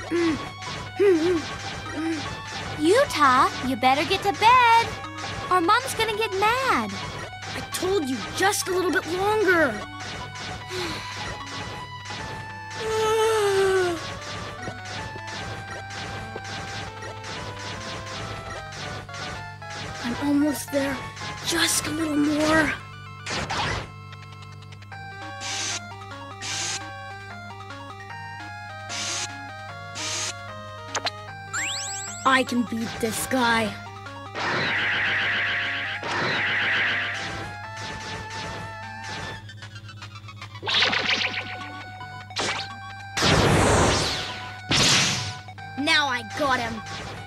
Yuuta, you better get to bed, or Mom's gonna get mad. I told you, just a little bit longer. I'm almost there. Just a little more. I can beat this guy. Now I got him.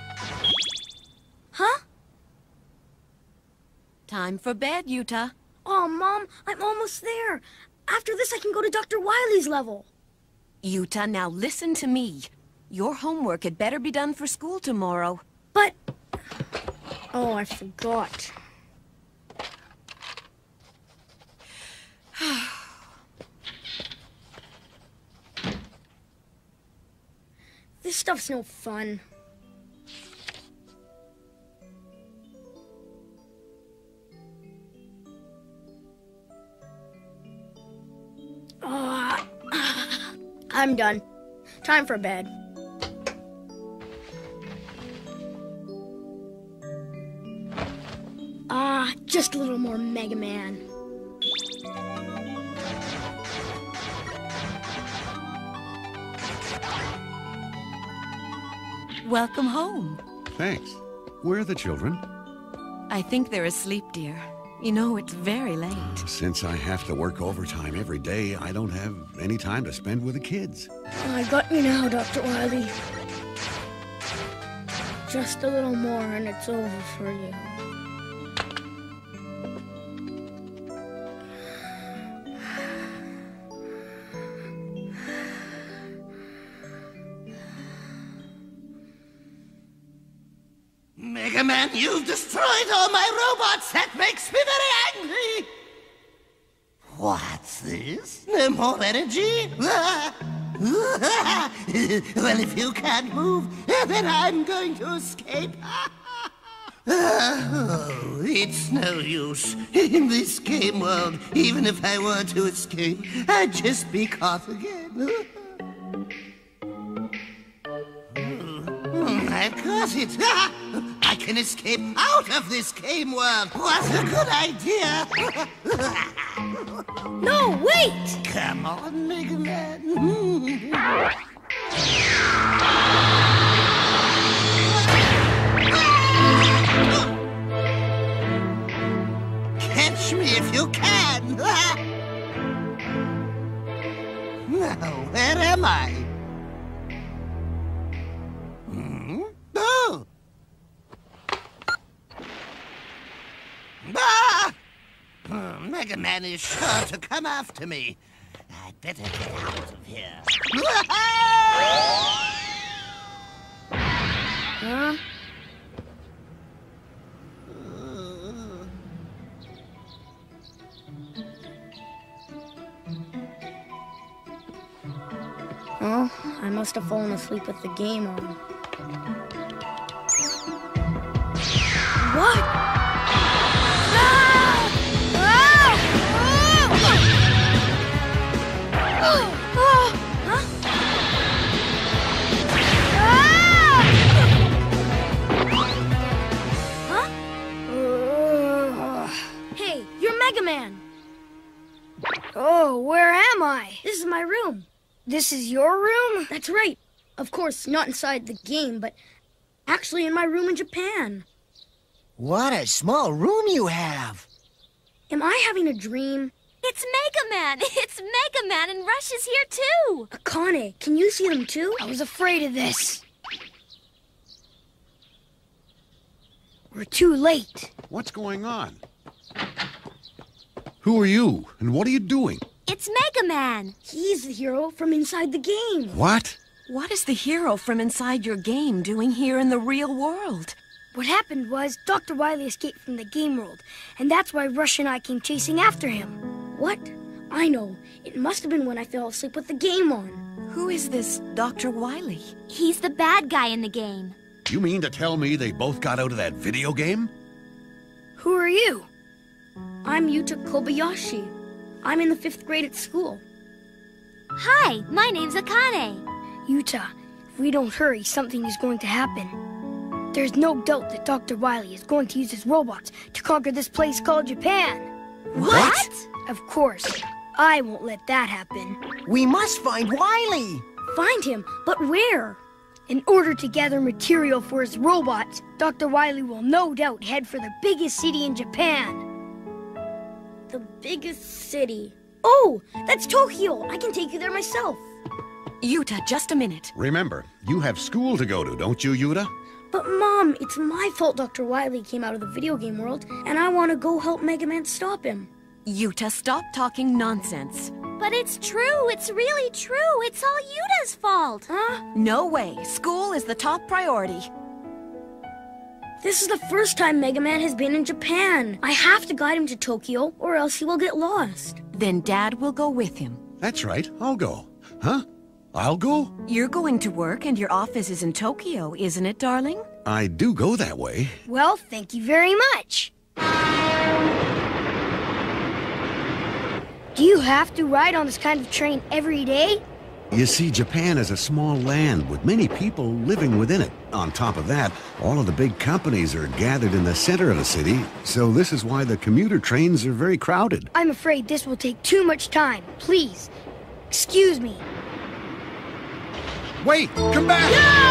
Huh? Time for bed, Yuuta. Oh, Mom, I'm almost there. After this, I can go to Dr. Wily's level. Yuuta, now listen to me. Your homework had better be done for school tomorrow. But... Oh, I forgot. This stuff's no fun. I'm done. Time for bed. Just a little more Mega Man. Welcome home. Thanks. Where are the children? I think they're asleep, dear. You know, it's very late. Since I have to work overtime every day, I don't have any time to spend with the kids. I got you now, Dr. Wily. Just a little more and it's over for you. Mega Man, you've destroyed all my robots! That makes me very angry! What's this? No more energy? Well, if you can't move, then I'm going to escape. Oh, it's no use. In this game world, even if I were to escape, I'd just be caught again. I've got it. I can escape out of this game world. What a good idea. No, wait! Come on, Mega Man. Catch me if you can. Now, where am I? Oh! Ah! Mega Man is sure to come after me. I'd better get out of here. Huh? Oh, I must have fallen asleep with the game on. What? No! Hey, you're Mega Man. Oh, where am I? This is my room. This is your room? That's right. Of course, not inside the game, but actually in my room in Japan. What a small room you have. Am I having a dream? It's Mega Man! It's Mega Man, and Rush is here too! Akane, can you see them too? I was afraid of this. We're too late. What's going on? Who are you, and what are you doing? It's Mega Man! He's the hero from inside the game. What? What is the hero from inside your game doing here in the real world? What happened was Dr. Wily escaped from the game world, and that's why Rush and I came chasing after him. What? I know. It must have been when I fell asleep with the game on. Who is this Dr. Wily? He's the bad guy in the game. You mean to tell me they both got out of that video game? Who are you? I'm Yuuta Kobayashi. I'm in the 5th grade at school. Hi, my name's Akane. Yuuta, if we don't hurry, something is going to happen. There's no doubt that Dr. Wily is going to use his robots to conquer this place called Japan. What? Of course. I won't let that happen. We must find Wily. Find him, but where? In order to gather material for his robots, Dr. Wily will no doubt head for the biggest city in Japan. The biggest city. Oh, that's Tokyo. I can take you there myself. Yuuta, just a minute. Remember, you have school to go to, don't you, Yuuta? But Mom, it's my fault Dr. Wily came out of the video game world, and I want to go help Mega Man stop him. Yuuta, stop talking nonsense. But it's true. It's really true. It's all Yuta's fault. Huh? No way. School is the top priority. This is the first time Mega Man has been in Japan. I have to guide him to Tokyo, or else he will get lost. Then Dad will go with him. That's right, I'll go. Huh? I'll go? You're going to work and your office is in Tokyo, isn't it, darling? I do go that way. Well, thank you very much. Do you have to ride on this kind of train every day? You see, Japan is a small land with many people living within it. On top of that, all of the big companies are gathered in the center of the city, so this is why the commuter trains are very crowded. I'm afraid this will take too much time. Please, excuse me. Wait! Come back!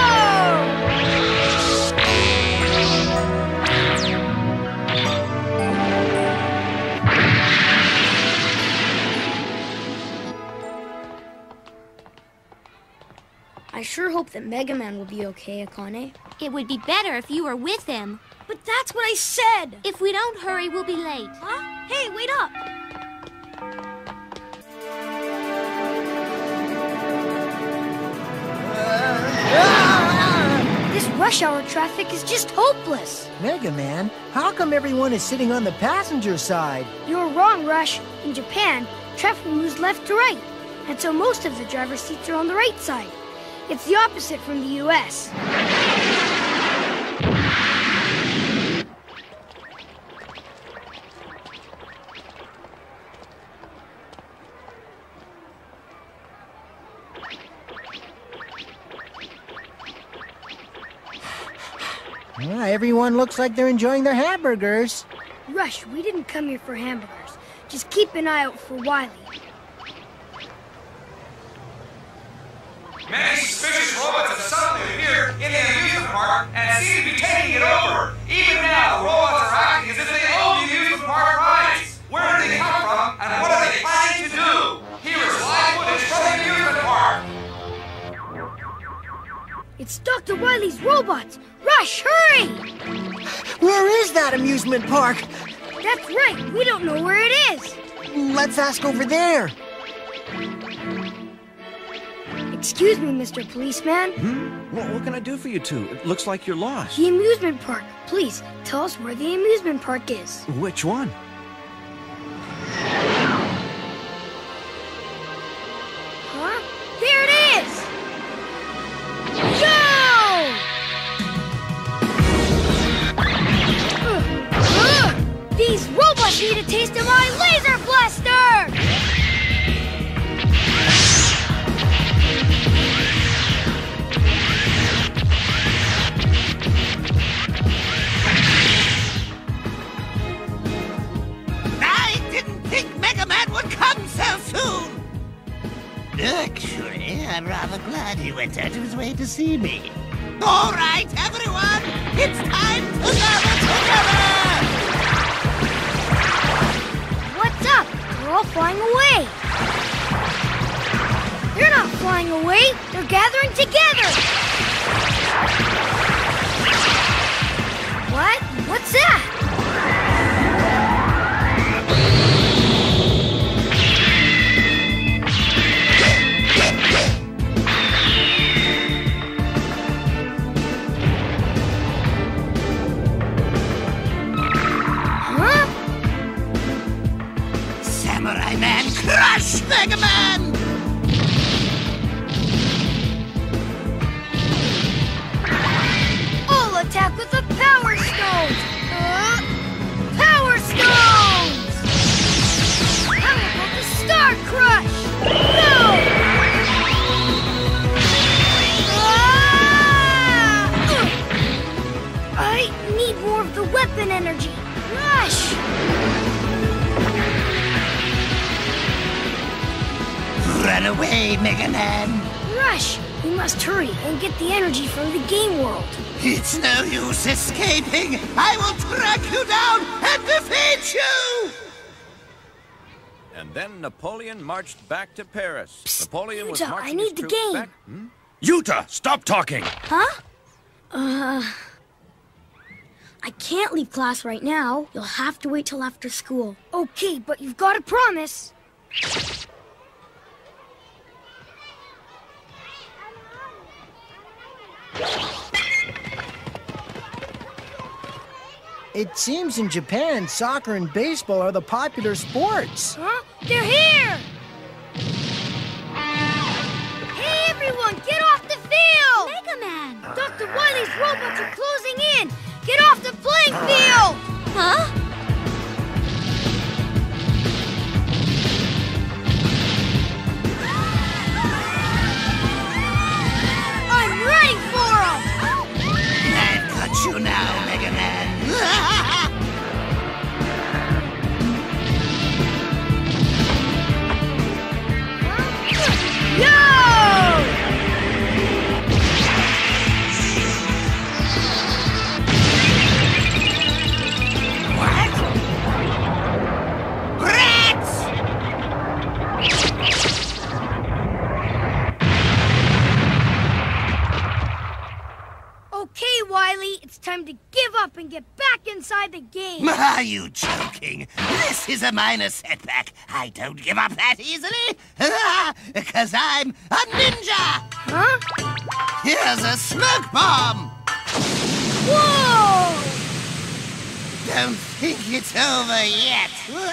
I sure hope that Mega Man will be okay, Akane. It would be better if you were with him. But that's what I said! If we don't hurry, we'll be late. Huh? Hey, wait up! This rush hour traffic is just hopeless. Mega Man, how come everyone is sitting on the passenger side? You're wrong, Rush. In Japan, traffic moves left to right, and so most of the driver's seats are on the right side. It's the opposite from the U.S. Everyone looks like they're enjoying their hamburgers. Rush, we didn't come here for hamburgers. Just keep an eye out for Wily. Many suspicious robots have suddenly appeared in the amusement park and seem to be taking it over. Even now, robots are acting as if they own the amusement park rights. Where did they come from, and what are they planning to do? Here is live footage from the amusement park. It's Dr. Wily's robots! Rush, hurry! Where is that amusement park? That's right, we don't know where it is. Let's ask over there. Excuse me, Mr. Policeman. What can I do for you two? It looks like you're lost. The amusement park. Please, tell us where the amusement park is. Which one? Huh? There it is! Go! These robots need a taste of my laser blaster! Actually, I'm rather glad he went out of his way to see me. All right, everyone, it's time to gather together! What's up? They're all flying away. They're not flying away. They're gathering together. What? What's that? Samurai Man! Man, crush Mega Man! I'll attack with the Power Stones! Power Stones! How about the Star Crush? No! I need more of the weapon energy. Rush! Run away, Mega Man! Rush! We must hurry and get the energy from the game world. It's no use escaping! I will track you down and defeat you! And then Napoleon marched back to Paris. Psst, Napoleon was Yuuta, marching I need his the troops game. back. Yuuta, stop talking! Huh? I can't leave class right now. You'll have to wait till after school. Okay, but you've got to promise. It seems in Japan, soccer and baseball are the popular sports. Huh? They're here! Hey, everyone, get off the field! Mega Man! Dr. Wily's robots are closing in! Get off the playing field! Huh? I'm ready for 'em! I've got you now, Mega Man! Okay, Wily, it's time to give up and get back inside the game. Are you joking? This is a minor setback. I don't give up that easily. Because I'm a ninja. Huh? Here's a smoke bomb. Whoa! Don't think it's over yet.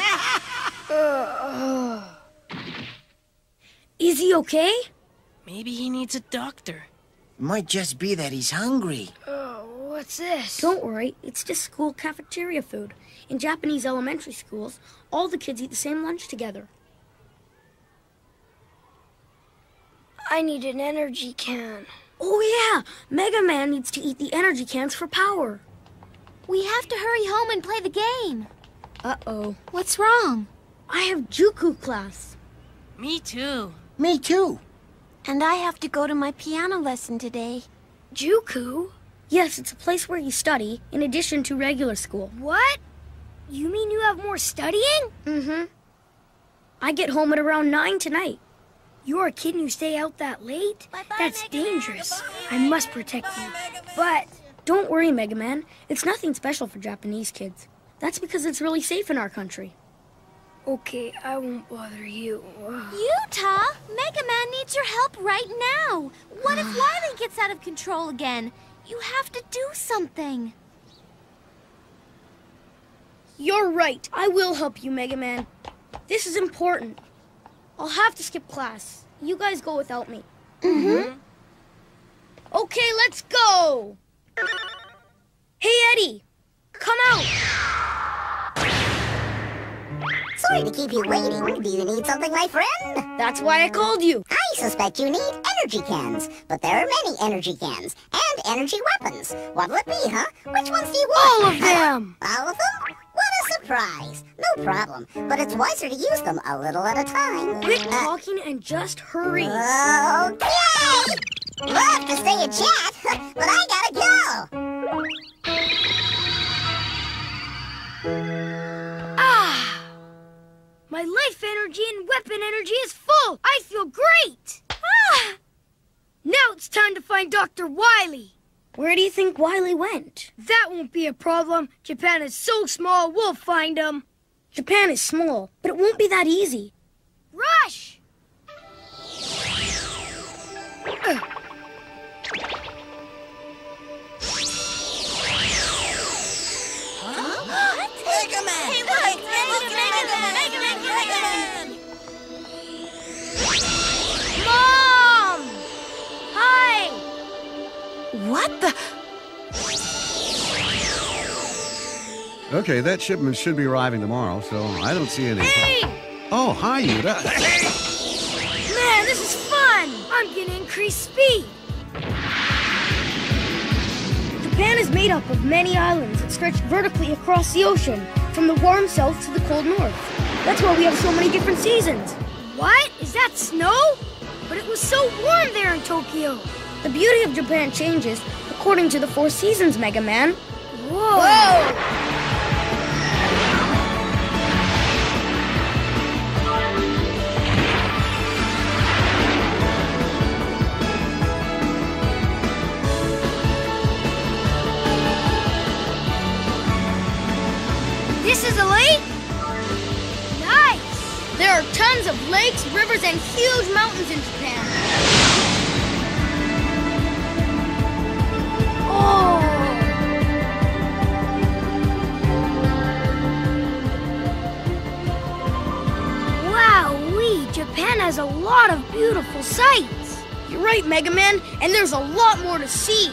Is he okay? Maybe he needs a doctor. Might just be that he's hungry. What's this? Don't worry, it's just school cafeteria food. In Japanese elementary schools, all the kids eat the same lunch together. I need an energy can. Oh yeah, Mega Man needs to eat the energy cans for power. We have to hurry home and play the game. Uh-oh. What's wrong? I have Juku class. Me too. Me too. And I have to go to my piano lesson today. Juku? Yes, it's a place where you study, in addition to regular school. What? You mean you have more studying? Mm-hmm. I get home at around 9 tonight. You're a kid and you stay out that late? That's dangerous. I must protect you. But don't worry, Mega Man. It's nothing special for Japanese kids. That's because it's really safe in our country. Okay, I won't bother you. Yuuta! Mega Man needs your help right now. What if Wily gets out of control again? You have to do something. You're right. I will help you, Mega Man. This is important. I'll have to skip class. You guys go without me. Mm-hmm. Okay, let's go! Hey, Eddie! Come out! Sorry to keep you waiting. Do you need something, my friend? That's why I called you. I suspect you need energy cans. But there are many energy cans. And energy weapons. What would it be, huh? Which ones do you want? All of them! All of them? What a surprise. No problem. But it's wiser to use them a little at a time. Quit talking and just hurry. Okay! Love to stay and chat, but I gotta go. My life energy and weapon energy is full. I feel great. Now it's time to find Dr. Wily. Where do you think Wily went? That won't be a problem. Japan is so small, we'll find him. Japan is small, but it won't be that easy. Rush! Mega Man! Hey, look! Mega Man! Okay, that shipment should be arriving tomorrow, so I don't see any... Hey! Oh, hi, Yuuta. Man, this is fun! I'm gonna increase speed! Japan is made up of many islands that stretch vertically across the ocean, from the warm south to the cold north. That's why we have so many different seasons. What? Is that snow? But it was so warm there in Tokyo. The beauty of Japan changes according to the 4 seasons, Mega Man. Whoa! This is a lake? Nice! There are tons of lakes, rivers, and huge mountains in Japan. Oh! Wowee! Japan has a lot of beautiful sights. You're right, Mega Man, and there's a lot more to see.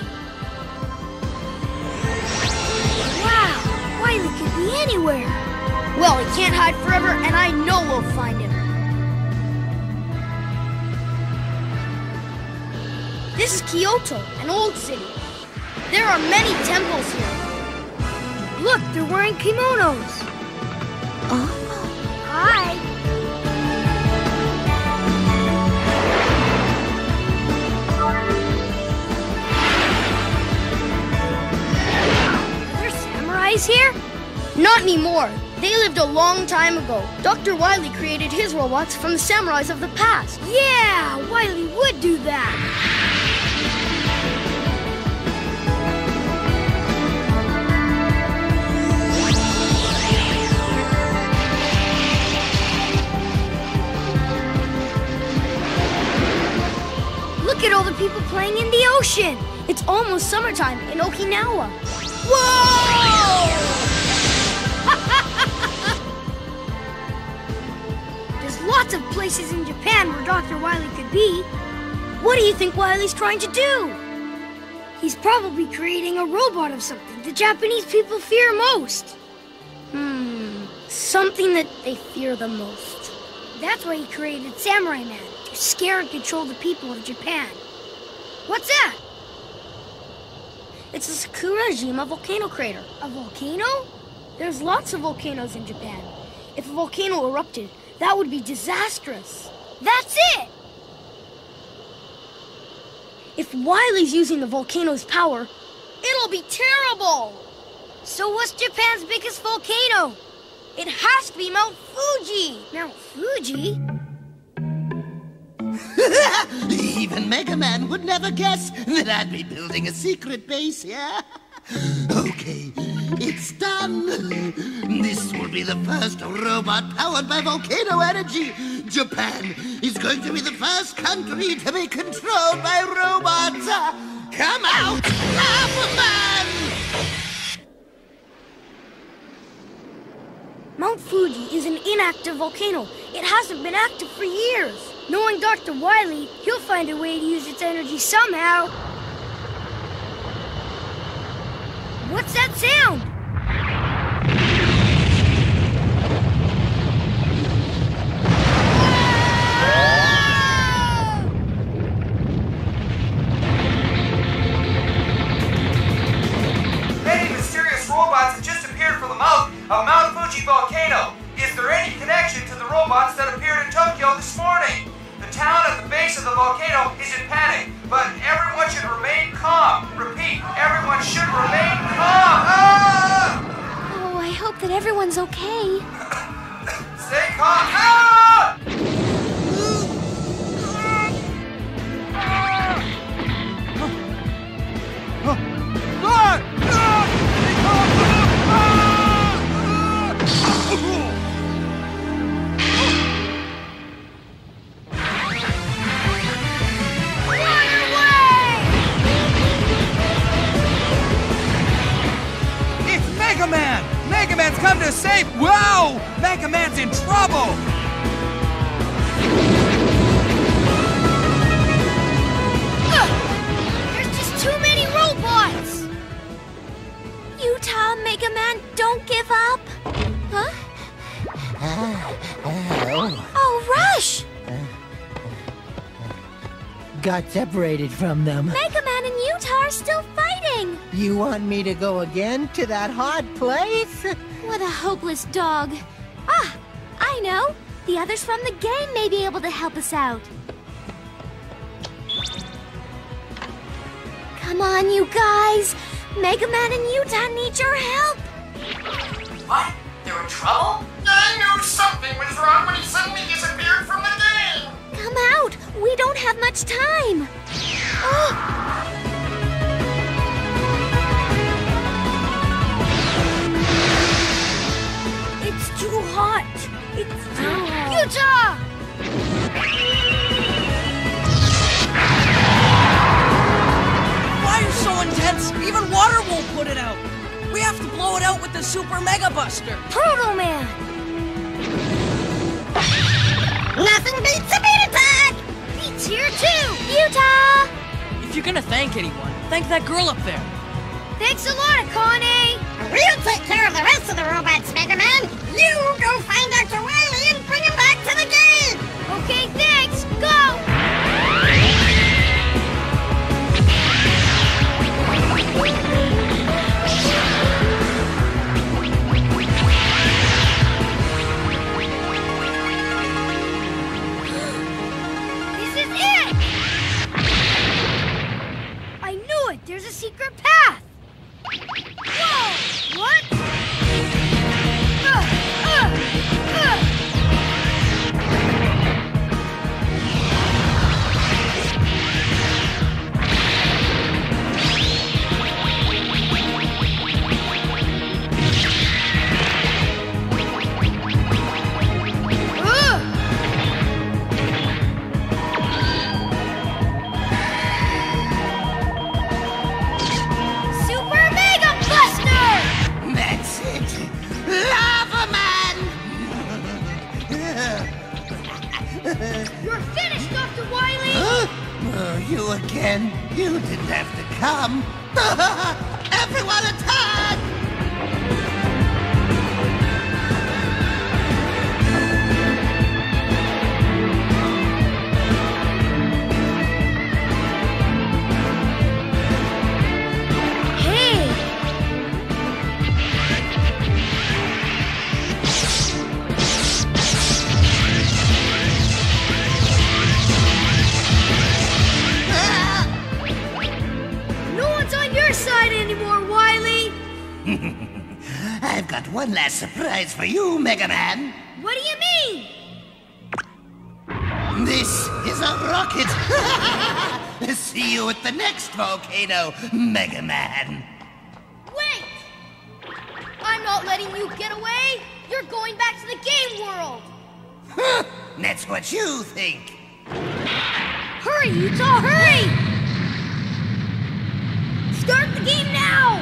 Wow! Wily could be anywhere. Well, he can't hide forever, and I know we'll find him. This is Kyoto, an old city. There are many temples here. Look, they're wearing kimonos. Oh. Hi. Are there samurais here? Not anymore. They lived a long time ago. Dr. Wily created his robots from the samurais of the past. Yeah, Wily would do that. Look at all the people playing in the ocean. It's almost summertime in Okinawa. Whoa! There's lots of places in Japan where Dr. Wily could be. What do you think Wily's trying to do? He's probably creating a robot of something the Japanese people fear most. Something that they fear the most. That's why he created Samurai Man, to scare and control the people of Japan. What's that? It's a Sakurajima volcano crater. A volcano? There's lots of volcanoes in Japan. If a volcano erupted, that would be disastrous. That's it! If Wily's using the volcano's power, it'll be terrible! So what's Japan's biggest volcano? It has to be Mount Fuji! Mount Fuji? Even Mega Man would never guess that I'd be building a secret base here. Okay, it's done. This will be the first robot powered by volcano energy. Japan is going to be the first country to be controlled by robots. Come out, Rockman! Mount Fuji is an inactive volcano. It hasn't been active for years. Knowing Dr. Wily, he'll find a way to use its energy somehow. What's that sound? Many mysterious robots have just appeared from the mouth of Mount Fuji volcano. Is there any connection to the robots that appeared in Tokyo this morning? The town at the base of the volcano is in panic, but everyone should remain calm. Repeat, everyone should remain calm. Ah! Oh, I hope that everyone's okay. Stay calm. Ah! Mega Man's come to save... Whoa! Mega Man's in trouble! Got separated from them. Mega Man and Yuuta are still fighting! You want me to go again to that hot place? What a hopeless dog. Ah, I know. The others from the game may be able to help us out. Come on, you guys. Mega Man and Yuuta need your help. What? They're in trouble? I knew something was wrong when he suddenly disappeared from the game. Come out. We don't have much time. Oh. It's too hot. It's too hot. Yuuta! Why are you so intense? Even water won't put it out. We have to blow it out with the Super Mega Buster. Proto Man! Nothing beats a beat attack! Beats here too! Yuuta! If you're gonna thank anyone, thank that girl up there. Thanks a lot, Akane! We'll take care of the rest of the robots, Mega Man! You go find Dr. Wily and bring him back to the game! Okay, thanks! Go! There's a secret path! Whoa! What? You're finished, Dr. Wily! Huh? Oh, you again? You didn't have to come. Everyone attack! I've got one last surprise for you, Mega Man. What do you mean? This is a rocket. See you at the next volcano, Mega Man. Wait! I'm not letting you get away. You're going back to the game world. That's what you think. Hurry, Yuuta, hurry! Start the game now!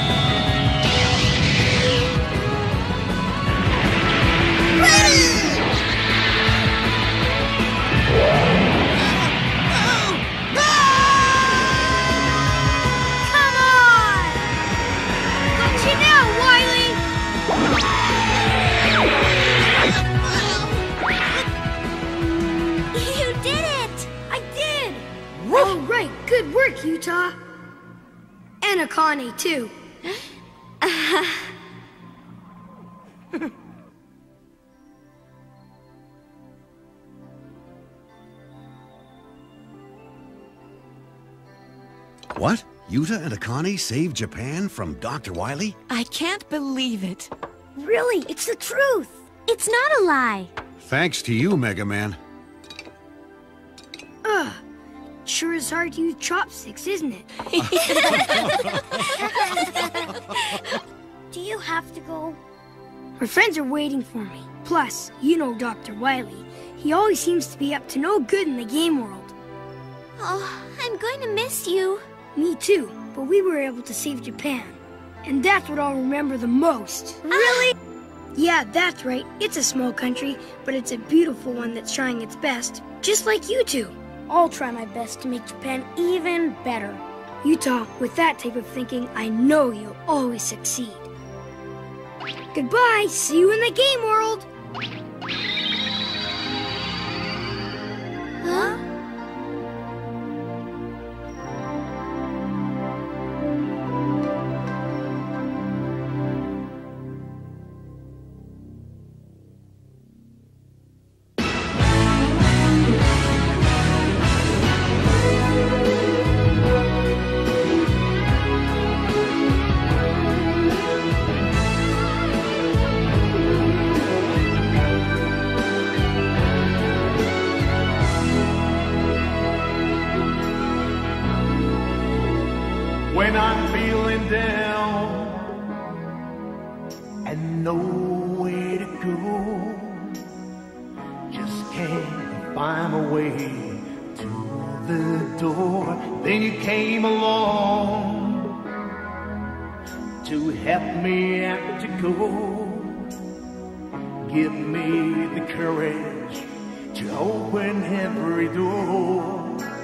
Good work, Yuuta. And Akane, too. What? Yuuta and Akane saved Japan from Dr. Wily? I can't believe it. Really, it's the truth. It's not a lie. Thanks to you, Mega Man. Sure is hard to use chopsticks, isn't it? Do you have to go? My friends are waiting for me. Plus, you know Dr. Wily. He always seems to be up to no good in the game world. Oh, I'm going to miss you. Me too, but we were able to save Japan. And that's what I'll remember the most. Really? Yeah, that's right. It's a small country, but it's a beautiful one that's trying its best. Just like you two. I'll try my best to make Japan even better. Yuuta, with that type of thinking, I know you'll always succeed. Goodbye. See you in the game world. find my way to the door. Then you came along to help me out to go. Give me the courage to open every door.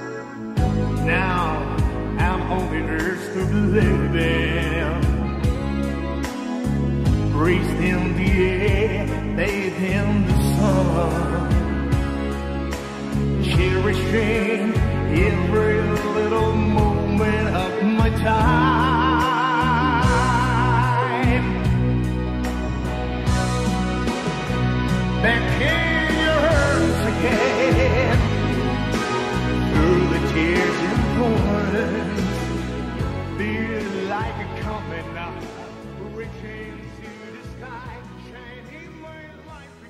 Now I'm on the earth of living, breathe in the air, bathe in the sun, cherishing every little moment of my time. Back in your arms again, through the tears and thorns, feel like a coming up, reaching to the sky, shining my life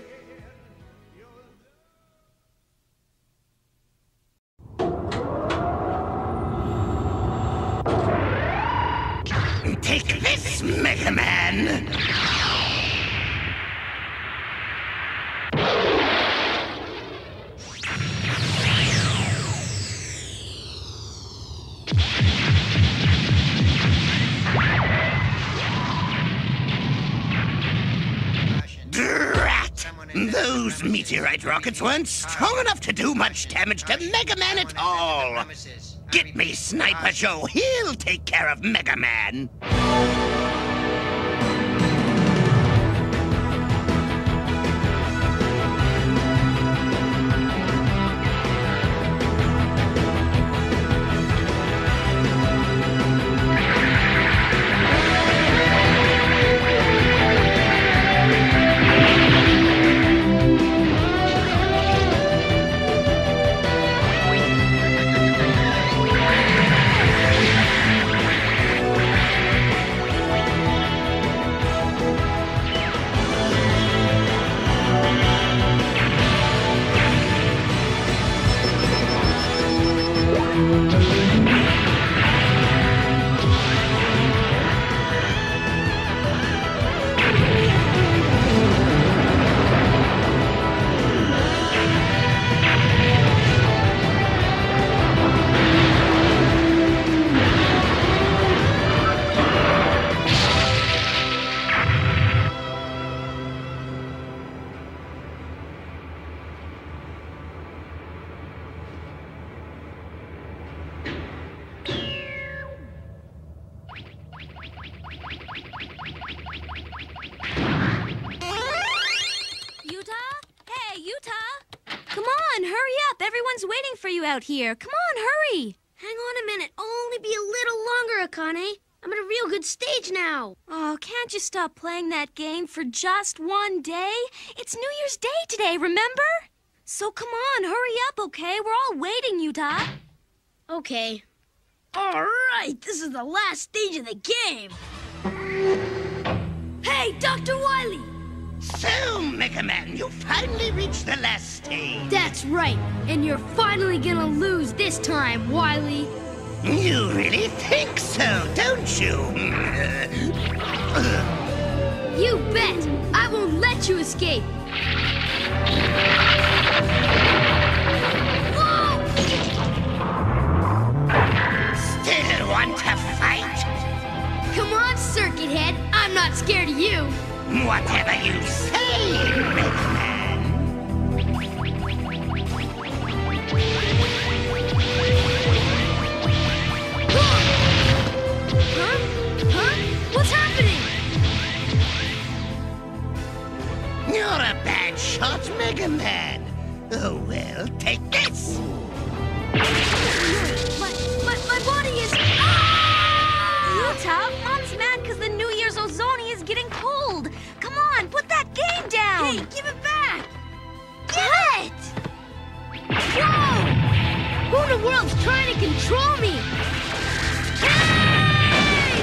again. Take this, Mega Man! Those meteorite rockets weren't strong enough to do much damage to Mega Man at all. Get me Sniper Joe. He'll take care of Mega Man. Out here. Come on, hurry! Hang on a minute. I'll only be a little longer, Akane. I'm at a real good stage now. Oh, can't you stop playing that game for just one day? It's New Year's Day today, remember? So come on, hurry up, okay? We're all waiting, Yuuta. Okay. All right, this is the last stage of the game. Hey, Dr. Wily! So, Mega Man, you finally reached the last stage. That's right. And you're finally gonna lose this time, Wily. You really think so, don't you? You bet. I won't let you escape. Whoa! Still want to fight? Come on, Circuit Head. I'm not scared of you. Whatever you say, Mega Man. Huh? What's happening? You're a bad shot, Mega Man. Oh, well, take this. My body is... Yuuta, Mom's mad because the New Year's Ozoni is getting cold. Come on, put that game down. Hey, give it back. Give it! Whoa! Who in the world's trying to control me? Hey!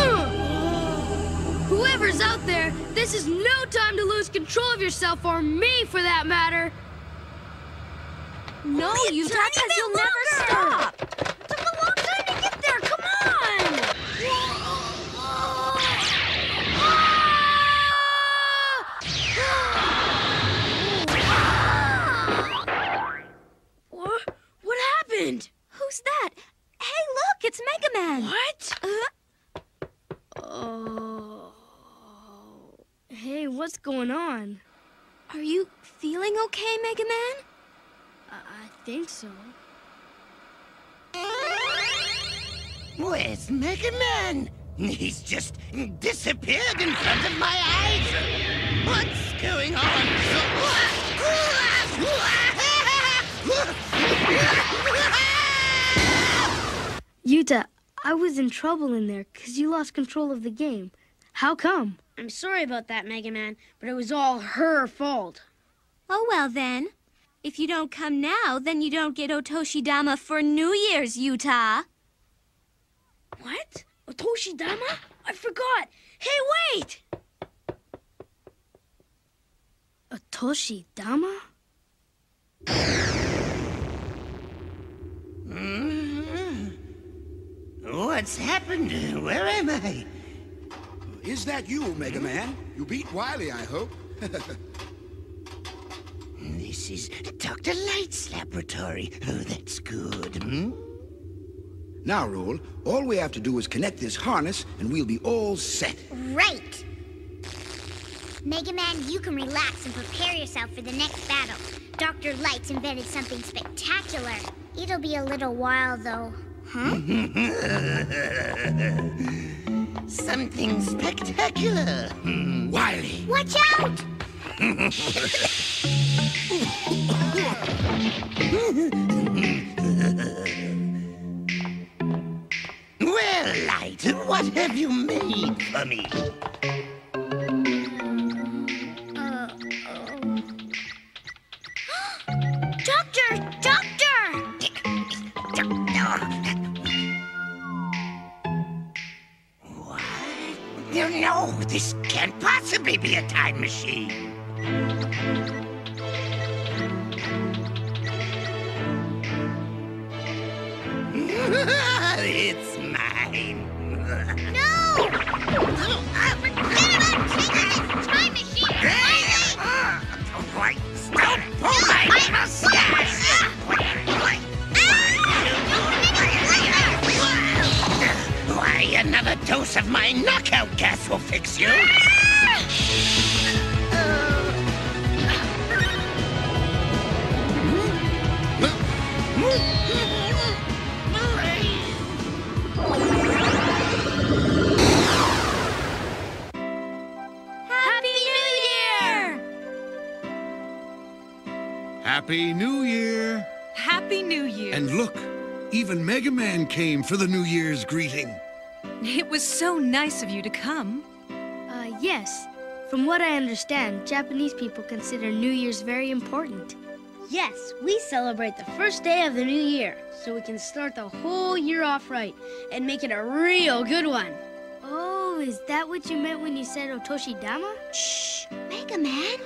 Whoever's out there, this is no time to lose control of yourself, or me for that matter. No, Yuuta, because you'll never stop. It took a long time to get there. Come on! Mega Man. What? Oh. Hey, what's going on? Are you feeling okay, Mega Man? I think so. Where's Mega Man? He's just disappeared in front of my eyes. What's going on? Yuuta, I was in trouble in there because you lost control of the game. How come? I'm sorry about that, Mega Man, but it was all her fault. Oh, well then. If you don't come now, then you don't get Otoshi-dama for New Year's, Yuuta. What? Otoshi-dama? I forgot. Hey, wait! Otoshi-dama? What's happened? Where am I? Is that you, Mega Man? You beat Wily, I hope. This is Dr. Light's laboratory. Oh, that's good, Now, Roll, all we have to do is connect this harness, and we'll be all set. Right. Mega Man, you can relax and prepare yourself for the next battle. Dr. Light's invented something spectacular. It'll be a little while, though. Huh? Something spectacular. Wily! Watch out! Well, Light, what have you made for me? Doctor! Doctor! What? No, this can't possibly be a time machine. It's mine. No! Time machine! Wait, stop! Pull my mustache! Why, another dose of my knockout gas will fix you. Happy New Year! Happy New Year. And look, even Mega Man came for the New Year's greeting. It was so nice of you to come. Yes. From what I understand, Japanese people consider New Year's very important. Yes, we celebrate the first day of the new year, so we can start the whole year off right and make it a real good one. Oh, is that what you meant when you said Otoshi-dama? Shh, Mega Man.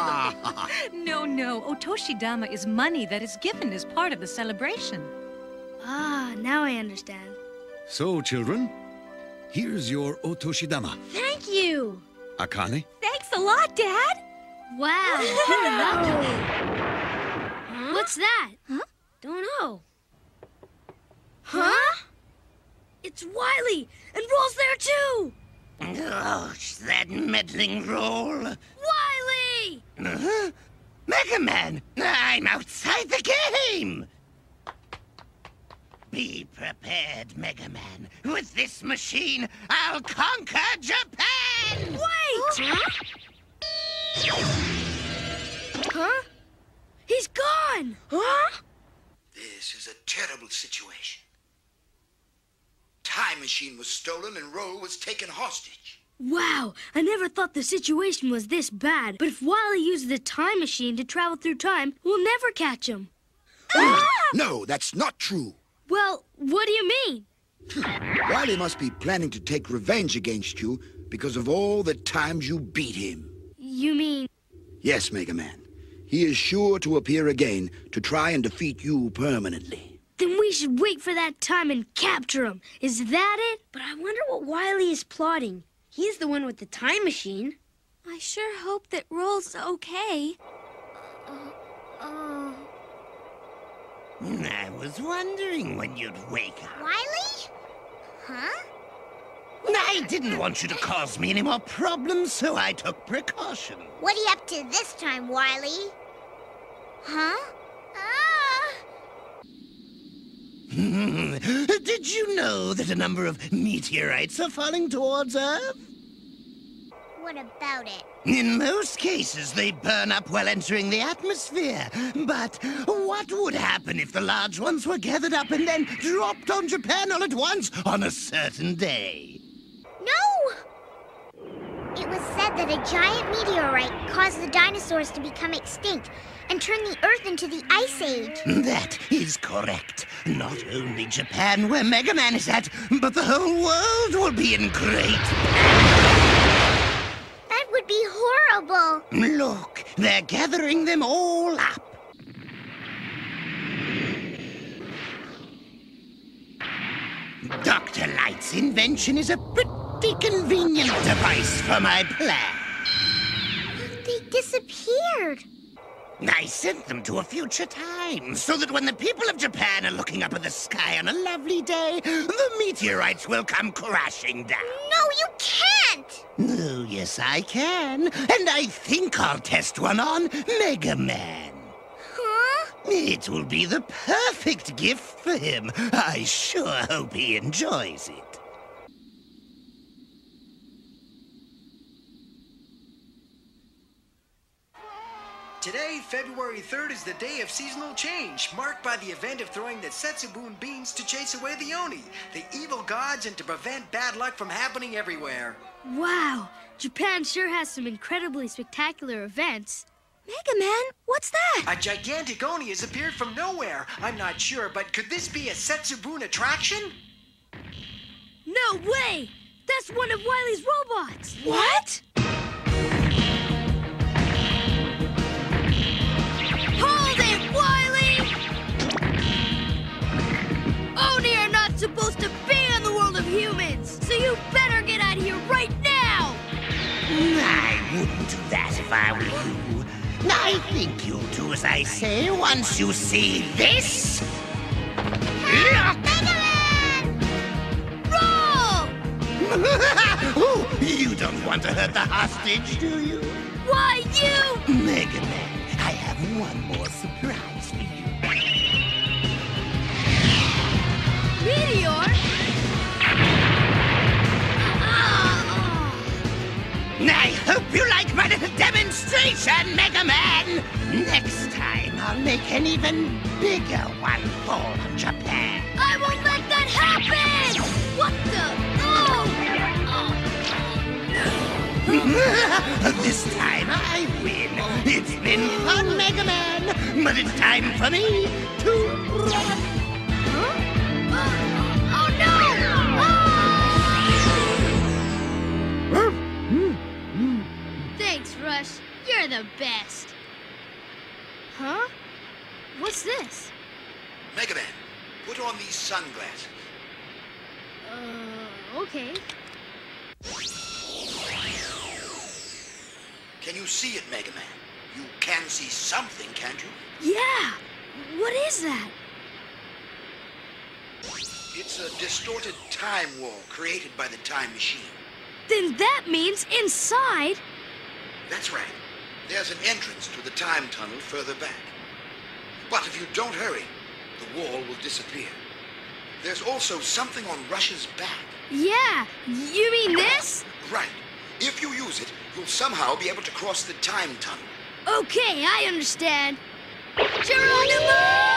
No. Otoshi-dama is money that is given as part of the celebration. Ah, now I understand. So, children, here's your Otoshi-dama. Thank you. Akane? Thanks a lot, Dad. Wow, you're lucky. Huh? What's that? Huh? Don't know. Huh? It's Wily, and Roll's there too. Gosh, that meddling Roll. Wily! Mega Man, I'm outside the game. Be prepared, Mega Man. With this machine, I'll conquer Japan! Wait! Huh? He's gone! Huh? This is a terrible situation. Time machine was stolen and Roll was taken hostage. Wow, I never thought the situation was this bad. But if Wily used the time machine to travel through time, we'll never catch him. No, that's not true. Well, what do you mean? Wily must be planning to take revenge against you because of all the times you beat him. You mean... Yes, Mega Man. He is sure to appear again to try and defeat you permanently. Then we should wait for that time and capture him. Is that it? But I wonder what Wily is plotting. He's the one with the time machine. I sure hope that Roll's okay. I was wondering when you'd wake up. Wily? Huh? I didn't want you to cause me any more problems, so I took precaution. What are you up to this time, Wily? Huh? Did you know that a number of meteorites are falling towards Earth? What about it? In most cases, they burn up while entering the atmosphere. But what would happen if the large ones were gathered up and then dropped on Japan all at once on a certain day? No! It was said that a giant meteorite caused the dinosaurs to become extinct and turn the Earth into the Ice Age. That is correct. Not only Japan, where Mega Man is at, but the whole world will be in great That would be horrible. Look, they're gathering them all up. Dr. Light's invention is a pretty convenient device for my plan. They disappeared. I sent them to a future time, so that when the people of Japan are looking up at the sky on a lovely day, the meteorites will come crashing down. No, you can't! Oh, yes, I can. And I think I'll test one on Mega Man. Huh? It will be the perfect gift for him. I sure hope he enjoys it. Today, February 3rd, is the day of seasonal change, marked by the event of throwing the Setsubun beans to chase away the Oni, the evil gods, and to prevent bad luck from happening everywhere. Wow, Japan sure has some incredibly spectacular events. Mega Man, what's that? A gigantic Oni has appeared from nowhere. I'm not sure, but could this be a Setsubun attraction? No way! That's one of Wily's robots! What? Hold it, Wily! Oni are not supposed to be in the world of humans, so you better get out of here right now! I wouldn't do that if I were you. I think you'll do as I say once you see this. Look! Roll! Oh, you don't want to hurt the hostage, do you? Why, you? Mega Man, I have one more surprise for you. Meteor? I hope you like my little demonstration, Mega Man! Next time, I'll make an even bigger one fall on Japan. I won't let that happen! What the? This time I win. It's been fun, Mega Man, but it's time for me to run. Oh no! Thanks, Rush. You're the best. Huh? What's this? Mega Man, put on these sunglasses. Okay. Can you see it, Mega Man? You can see something, can't you? Yeah! What is that? It's a distorted time wall created by the time machine. Then that means inside... That's right. There's an entrance to the time tunnel further back. But if you don't hurry, the wall will disappear. There's also something on Rush's back. Yeah! You mean this? Right. If you use it, you'll somehow be able to cross the time tunnel. Okay, I understand. Geronimo!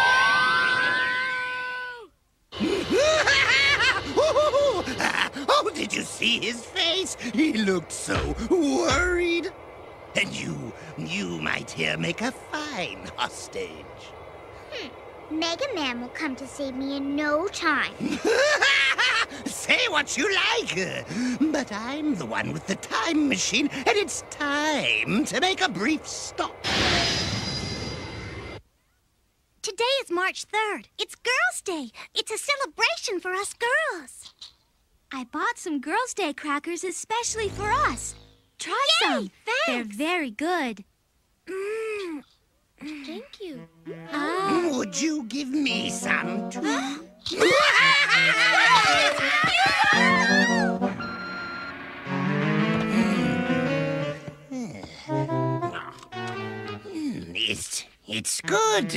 Oh, did you see his face? He looked so worried. And you might here make a fine hostage. Mega Man will come to save me in no time. Say what you like, but I'm the one with the time machine, and it's time to make a brief stop. Today is March 3rd. It's Girls' Day. It's a celebration for us girls. I bought some Girls' Day crackers especially for us. Try some. Thanks. They're very good. Thank you. Would you give me some too? It's good.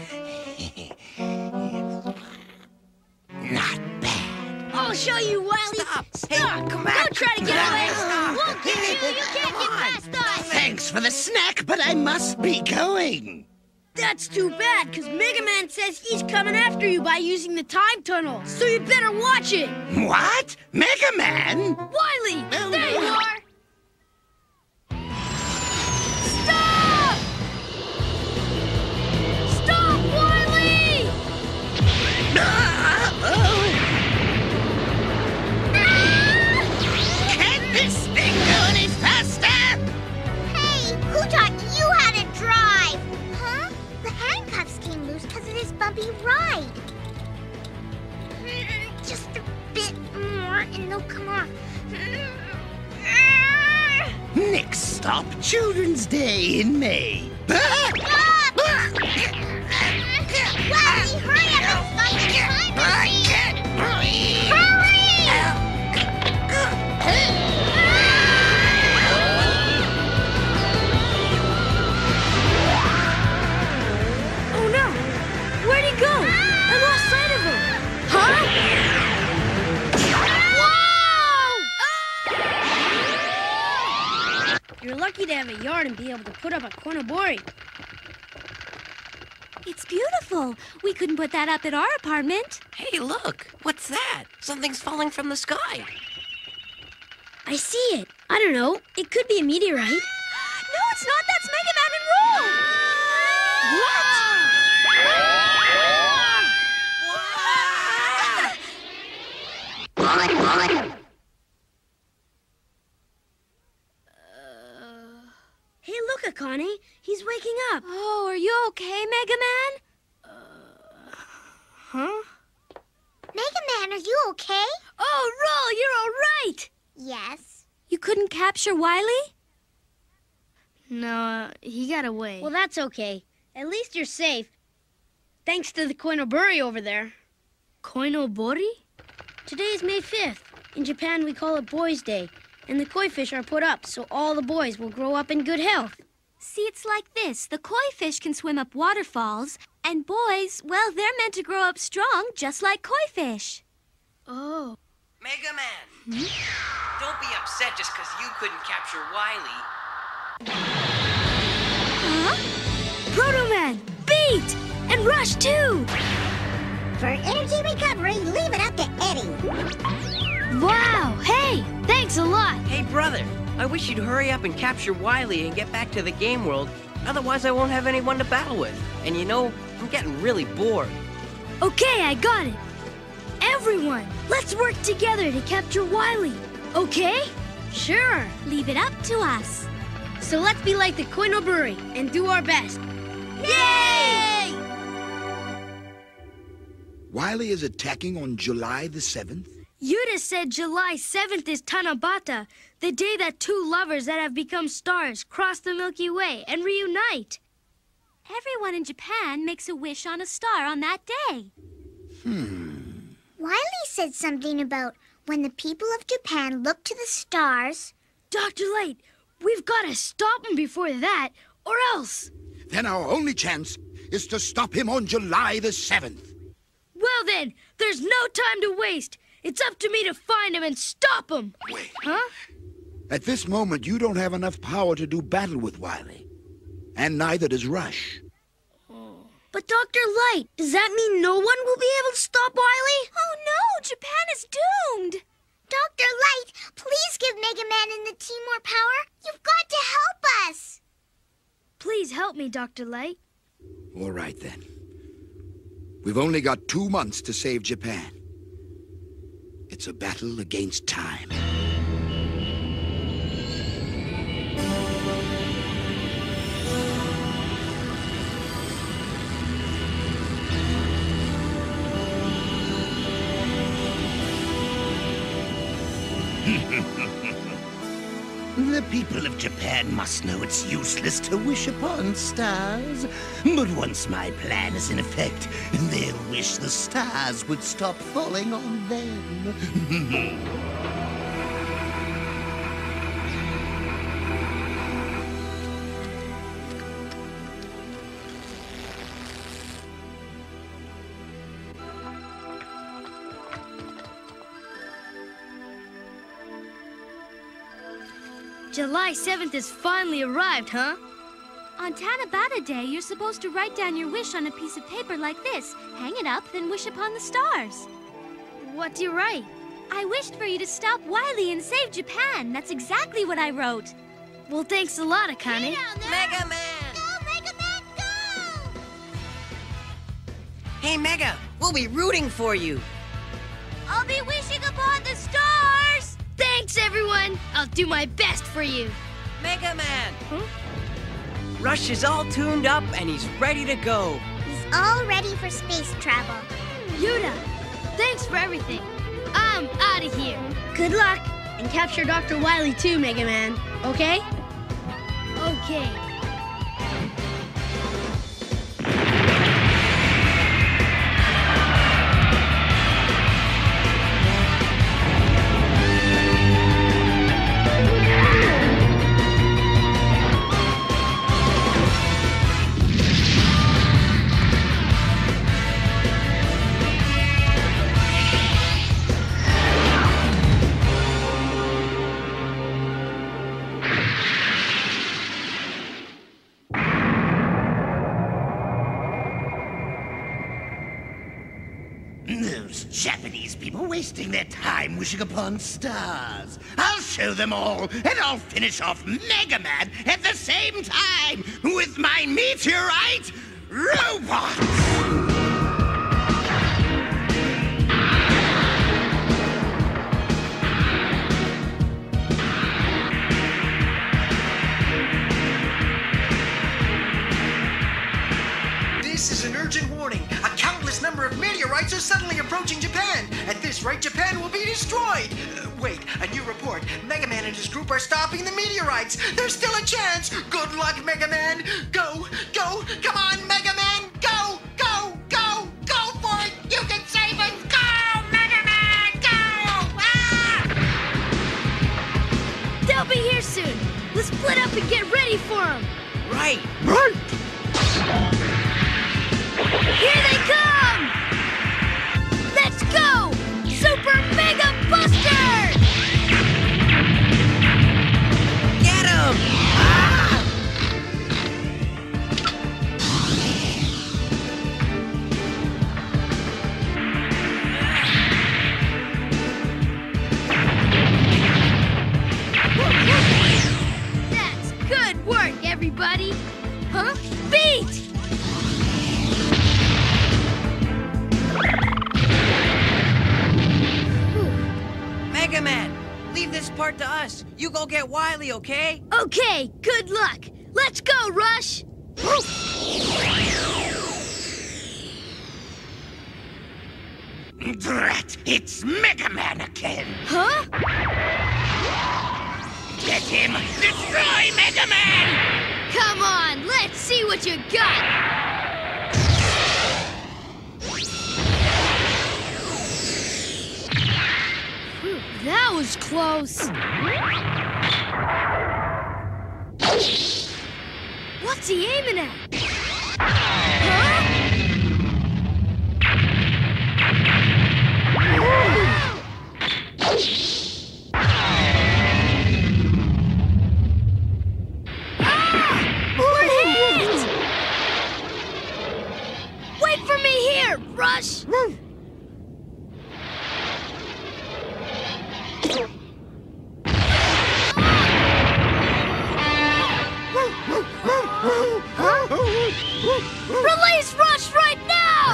Not bad. I'll show you, Wily. Stop! Hey, come back. Don't try to get away. Stop. We'll get you. You can't get past us. Thanks for the snack, but I must be going. That's too bad, because Mega Man says he's coming after you by using the time tunnel. So you better watch it. What? Mega Man? Wily, Oh, there you no. are. Stop! Stop, Wily! Can this thing go any faster? Hey, who taught you how to drive? Huh? The handcuffs came loose because of this bumpy ride. Just a bit more and they'll come off. Next stop, Children's Day in May. Wally, hurry up and stop the time machine! Hurry! Oh no! Where'd he go? I lost sight of him. Huh? Whoa! You're lucky to have a yard and be able to put up a koinobori. It's beautiful. We couldn't put that up at our apartment. Hey, look. What's that? Something's falling from the sky. I see it. I don't know. It could be a meteorite. No, it's not. That's Mega Man and Roll. Hey, look, Akane. He's waking up. Oh, are you okay, Mega Man? Huh? Mega Man, are you okay? Oh, Roll, you're all right. Yes. You couldn't capture Wily? No, he got away. Well, that's okay. At least you're safe. Thanks to the koinobori over there. Koinobori? Today is May 5th. In Japan, we call it Boys' Day. And the koi fish are put up so all the boys will grow up in good health. See, it's like this. The koi fish can swim up waterfalls, and boys, well, they're meant to grow up strong, just like koi fish. Oh. Mega Man. Don't be upset just because you couldn't capture Wily. Huh? Proto Man, Beat, and Rush too. For energy recovery, leave it up to Eddie. Wow, hey, thanks a lot. Hey, brother. I wish you'd hurry up and capture Wily and get back to the game world. Otherwise, I won't have anyone to battle with. And you know, I'm getting really bored. Okay, I got it. Everyone, let's work together to capture Wily. Okay? Sure. Leave it up to us. So let's be like the koinobori and do our best. Yay! Wily is attacking on July the 7th? Yuuta said July 7th is Tanabata, the day that two lovers that have become stars cross the Milky Way and reunite. Everyone in Japan makes a wish on a star on that day. Wily said something about when the people of Japan look to the stars. Dr. Light, we've got to stop him before that, or else. Then our only chance is to stop him on July the 7th. Well then, there's no time to waste. It's up to me to find him and stop him. Wait. Huh? At this moment, you don't have enough power to do battle with Wily. And neither does Rush. But Dr. Light, does that mean no one will be able to stop Wily? Oh no, Japan is doomed. Dr. Light, please give Mega Man and the team more power. You've got to help us. Please help me, Dr. Light. All right, then. We've only got 2 months to save Japan. It's a battle against time. The The people of Japan must know it's useless to wish upon stars. But once my plan is in effect, they'll wish the stars would stop falling on them. July 7th has finally arrived, huh? On Tanabata Day, you're supposed to write down your wish on a piece of paper like this, hang it up, then wish upon the stars. What do you write? I wished for you to stop Wily and save Japan. That's exactly what I wrote. Well, thanks a lot, Akane. Mega Man! Go, Mega Man, go! Hey, Mega, we'll be rooting for you. I'll be wishing upon the stars! Thanks, everyone! I'll do my best for you. Mega Man! Huh? Rush is all tuned up and he's ready to go. He's all ready for space travel. Yuuta, thanks for everything. I'm out of here. Good luck. And capture Dr. Wily too, Mega Man. Okay? Okay. Those Japanese people wasting their time wishing upon stars. I'll show them all, and I'll finish off Mega Man at the same time with my meteorite robot! This is an urgent warning. A countless number of meteorites are suddenly approaching Japan. At this rate, Japan will be destroyed. Wait, a new report. Mega Man and his group are stopping the meteorites. There's still a chance. Good luck, Mega Man. Go, go, come on, Mega Man. Go, go, go, go for it. You can save us. Go, Mega Man, go. Ah! They'll be here soon. Let's split up and get ready for them. Right. Run! Here they come! Let's go! Super Mega Buster! Get him! Ah! That's good work, everybody! Huh? Beat! Mega Man, leave this part to us. You go get Wily, okay? Okay, good luck. Let's go, Rush! Drat! It's Mega Man again! Huh? Get him! Destroy Mega Man! Come on, let's see what you got! Whew, that was close. What's he aiming at? Huh? Wait for me here, Rush! Release Rush right now!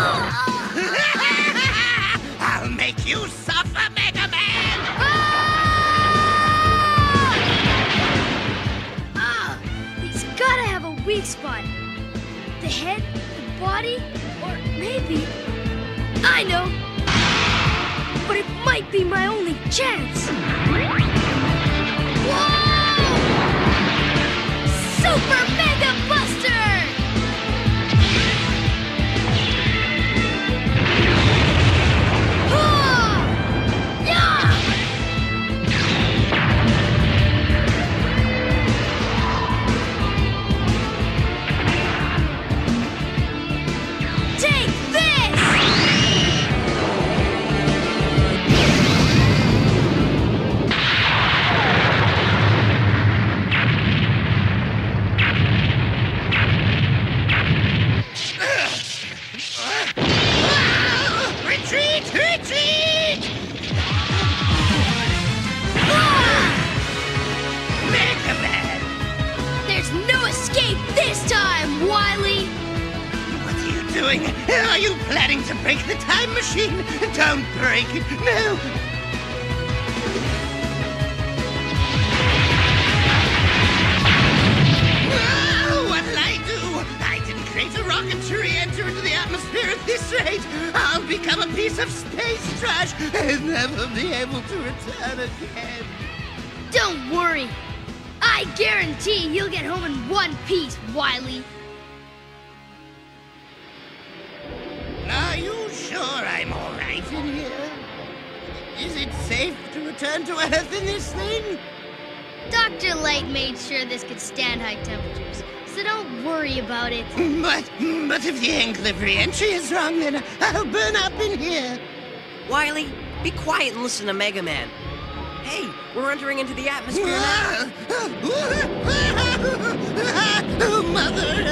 I'll make you suffer, Mega Man! He's gotta have a weak spot. The head, the body, or maybe... I know! But it might be my only chance! Whoa! Super Mega Buster! Wily! What are you doing? Are you planning to break the time machine? Don't break it, no! Oh, what'll I do? I didn't create a rocket to re-enter into the atmosphere at this rate. I'll become a piece of space trash and never be able to return again. Don't worry. I guarantee you'll get home in one piece, Wily. Are you sure I'm all right in here? Is it safe to return to Earth in this thing? Dr. Light made sure this could stand high temperatures, so don't worry about it. But if the angle of re-entry is wrong, then I'll burn up in here. Wily, be quiet and listen to Mega Man. Hey, we're entering into the atmosphere now. Oh, Mother!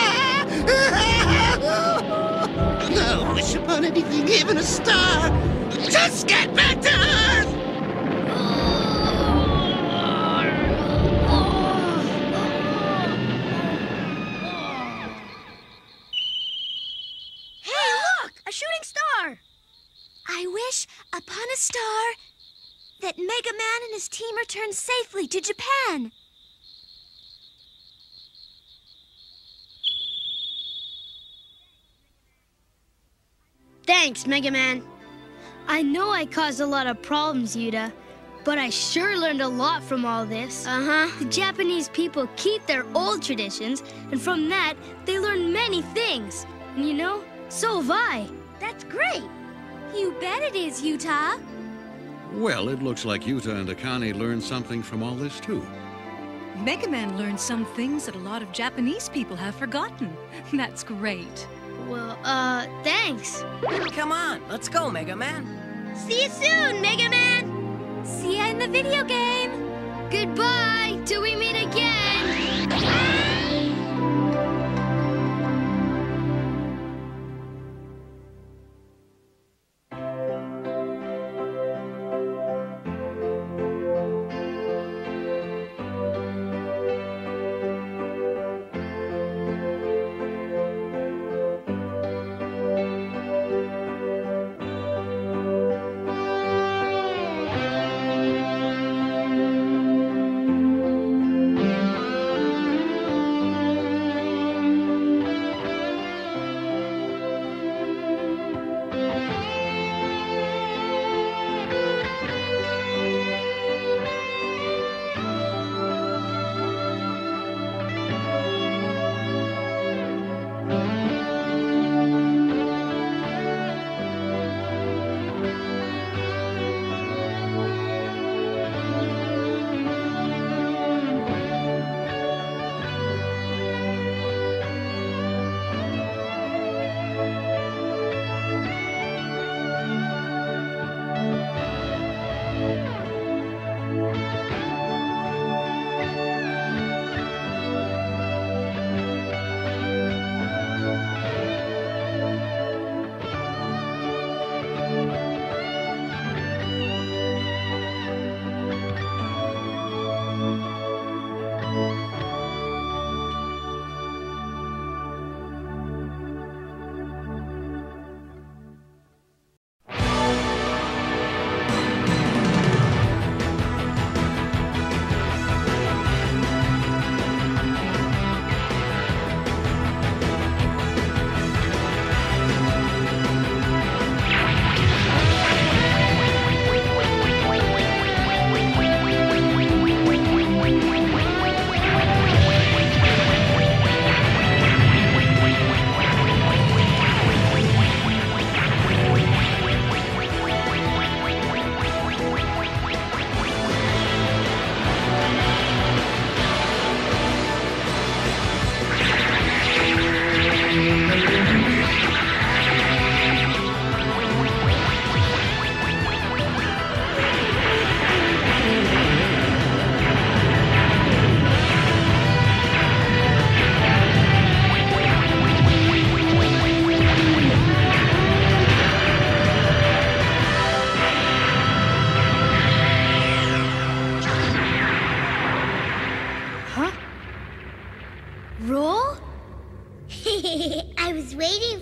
No wish upon anything, even a star. Just get back to Earth! Hey, look! A shooting star! I wish upon a star that Mega Man and his team return safely to Japan. Thanks, Mega Man. I know I caused a lot of problems, Yuuta, but I sure learned a lot from all this. The Japanese people keep their old traditions, and from that, they learn many things. And you know, so have I. That's great. You bet it is, Yuuta. Well, it looks like Yuuta and Akane learned something from all this, too. Mega Man learned some things that a lot of Japanese people have forgotten. That's great. Well, thanks. Come on, let's go, Mega Man. See you soon, Mega Man! See ya in the video game! Goodbye, till we meet again!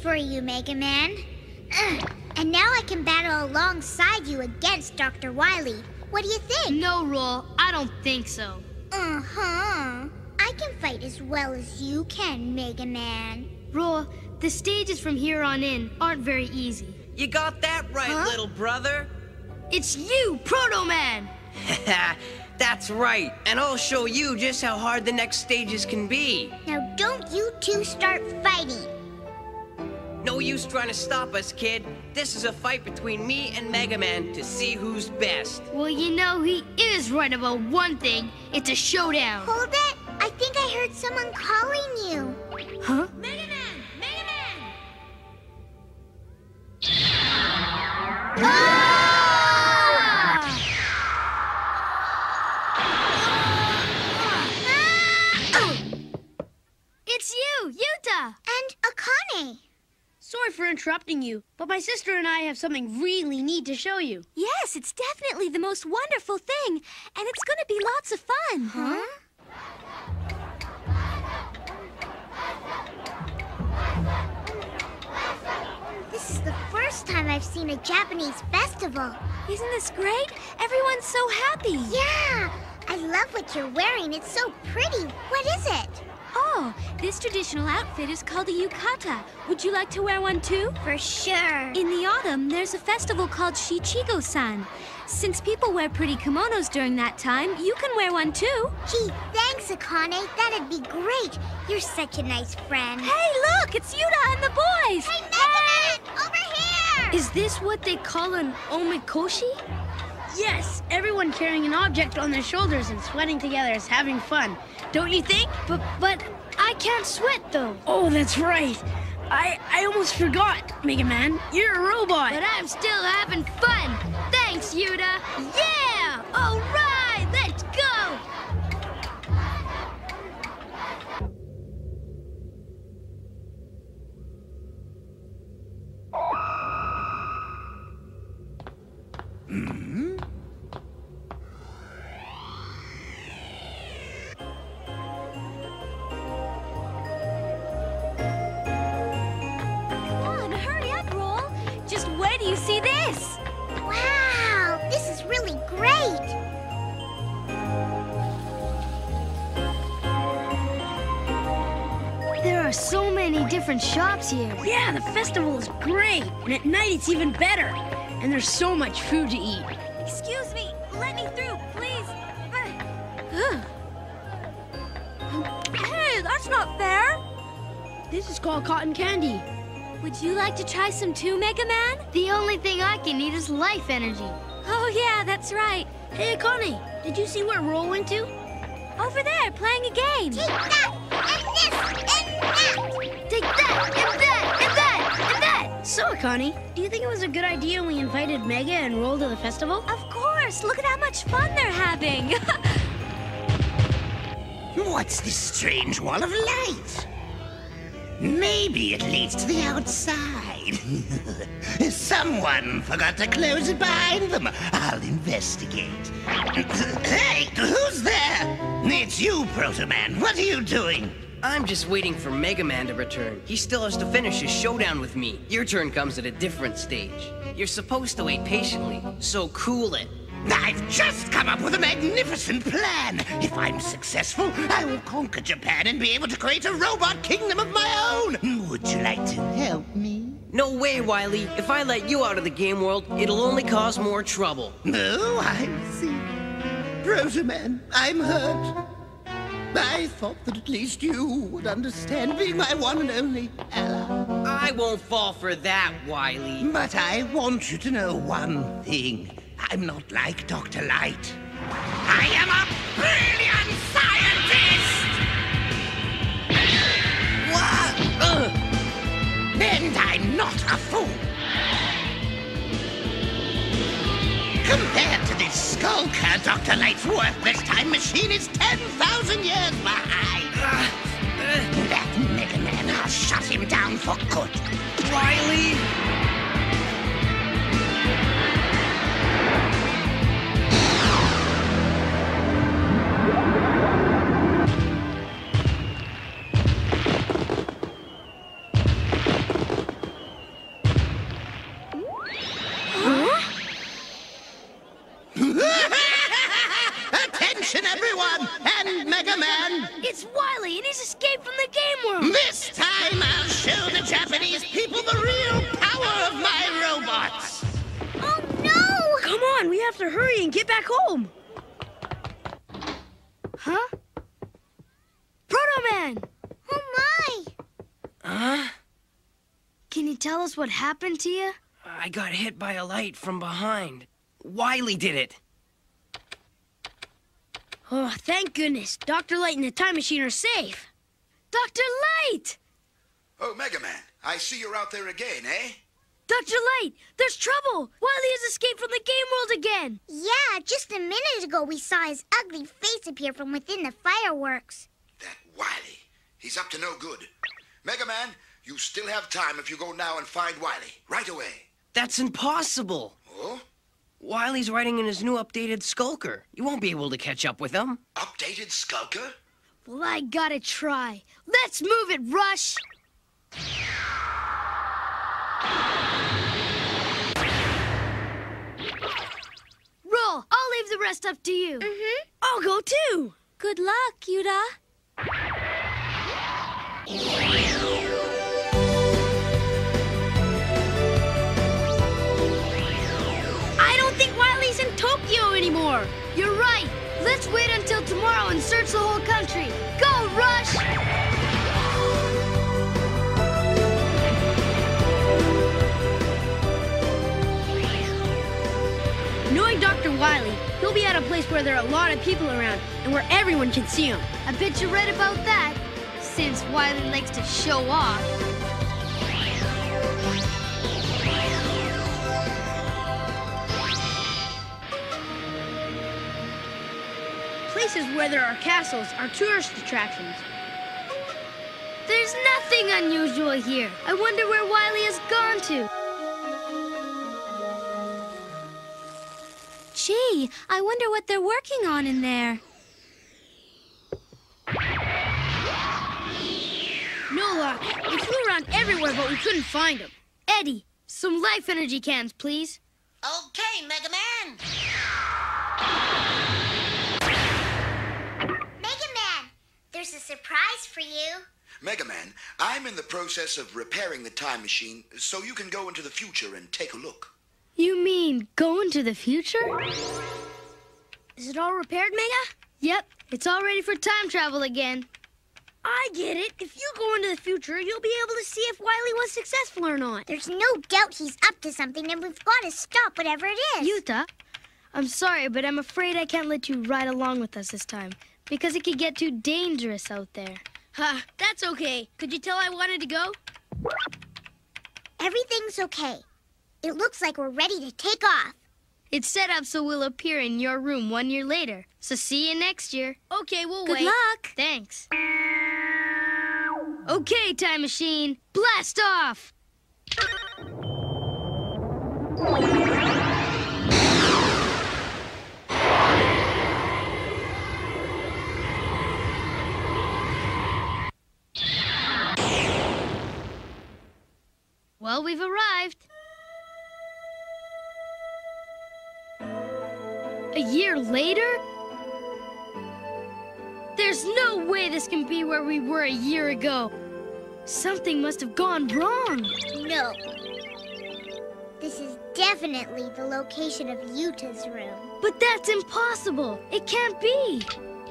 for you, Mega Man. And now I can battle alongside you against Dr. Wily. What do you think? No, Roll. I don't think so. Uh-huh. I can fight as well as you can, Mega Man. Roll, the stages from here on in aren't very easy. You got that right, little brother. It's you, Proto Man! That's right, and I'll show you just how hard the next stages can be. Now don't you two start fighting. No use trying to stop us, kid. This is a fight between me and Mega Man to see who's best. Well, you know, he is right about one thing. It's a showdown. Hold it! I think I heard someone calling you. Huh? Mega Man! Mega Man! It's you, Yuuta! And Akane. Sorry for interrupting you, but my sister and I have something really neat to show you. Yes, it's definitely the most wonderful thing, and it's gonna be lots of fun. Huh? This is the first time I've seen a Japanese festival. Isn't this great? Everyone's so happy. Yeah! I love what you're wearing. It's so pretty. What is it? Oh, this traditional outfit is called a yukata. Would you like to wear one too? For sure. In the autumn, there's a festival called Shichigo-san. Since people wear pretty kimonos during that time, you can wear one too. Gee, thanks, Akane. That'd be great. You're such a nice friend. Hey, look! It's Yuuta and the boys! Hey, Mega Man! Over here! Is this what they call an omikoshi? Yes, everyone carrying an object on their shoulders and sweating together is having fun. Don't you think? But I can't sweat, though. Oh, that's right. I almost forgot, Mega Man. You're a robot. But I'm still having fun. Thanks, Yuuta. Yeah! All right, let's go! Where do you see this? Wow, this is really great. There are so many different shops here. Yeah, the festival is great. And at night it's even better. And there's so much food to eat. Excuse me, let me through, please. Hey, that's not fair. This is called cotton candy. Would you like to try some too, Mega Man? The only thing I can need is life energy. Oh, yeah, that's right. Hey, Akane, did you see where Roll went to? Over there, playing a game. Take that, and this, and that. Take that, and that, and that, and that. So, Akane, do you think it was a good idea we invited Mega and Roll to the festival? Of course. Look at how much fun they're having. What's this strange wall of light? Maybe it leads to the outside. Someone forgot to close it behind them. I'll investigate. Hey, who's there? It's you, Proto Man. What are you doing? I'm just waiting for Mega Man to return. He still has to finish his showdown with me. Your turn comes at a different stage. You're supposed to wait patiently, so cool it. I've just come up with a magnificent plan. If I'm successful, I will conquer Japan and be able to create a robot kingdom of my own. Would you like to help me? No way, Wily. If I let you out of the game world, it'll only cause more trouble. Oh, I see. Proto Man, I'm hurt. I thought that at least you would understand being my one and only ally. I won't fall for that, Wily. But I want you to know one thing. I'm not like Dr. Light. I am a brilliant scientist! What? And I'm not a fool. Compared to this skulker, Dr. Light's worthless time machine is 10,000 years behind. That Mega Man, I'll shut him down for good. Wily! Mega Man! It's Wily, and he's escaped from the game world! This time I'll show the Japanese people the real power of my robots! Oh, no! Come on, we have to hurry and get back home! Huh? Proto-Man! Oh, my! Huh? Can you tell us what happened to you? I got hit by a light from behind. Wily did it. Oh, thank goodness. Dr. Light and the time machine are safe. Dr. Light! Oh, Mega Man, I see you're out there again, eh? Dr. Light, there's trouble! Wily has escaped from the game world again! Yeah, just a minute ago we saw his ugly face appear from within the fireworks. That Wily. He's up to no good. Mega Man, you still have time if you go now and find Wily. Right away. That's impossible. Oh? Wily's riding in his new updated Skulker. You won't be able to catch up with him. Updated Skulker? Well, I gotta try. Let's move it, Rush! Roll, I'll leave the rest up to you. Mm-hmm. I'll go too. Good luck, Yuuta. I don't think Wily's in Tokyo anymore. You're right. Let's wait until tomorrow and search the whole country. Go, Rush! Knowing Dr. Wily, he'll be at a place where there are a lot of people around and where everyone can see him. I bet you're right about that, since Wily likes to show off. Places where there are castles are tourist attractions. There's nothing unusual here. I wonder where Wily has gone to. Gee, I wonder what they're working on in there. No luck. We flew around everywhere, but we couldn't find him. Eddie, some life energy cans, please. Okay, Mega Man. Mega Man, there's a surprise for you. Mega Man, I'm in the process of repairing the time machine so you can go into the future and take a look. You mean go into the future? Is it all repaired, Mega? Yep, it's all ready for time travel again. I get it. If you go into the future, you'll be able to see if Wily was successful or not. There's no doubt he's up to something, and we've got to stop whatever it is. Yuuta, I'm sorry, but I'm afraid I can't let you ride along with us this time, because it could get too dangerous out there. Ha, that's okay. Could you tell I wanted to go? Everything's okay. It looks like we're ready to take off. It's set up so we'll appear in your room 1 year later. So see you next year. Okay, we'll wait. Good luck. Thanks. Okay, time machine. Blast off! Well, we've arrived. A year later? There's no way this can be where we were a year ago. Something must have gone wrong. No. This is definitely the location of Yuta's room. But that's impossible. It can't be.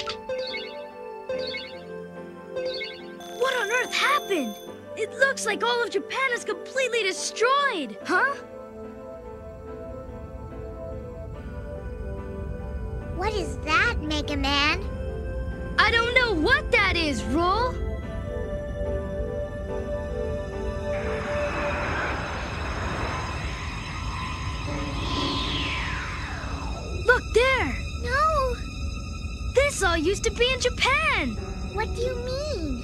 What on earth happened? It looks like all of Japan is completely destroyed. Huh? What is that, Mega Man? I don't know what that is, Roll. Look there. No. This all used to be in Japan. What do you mean?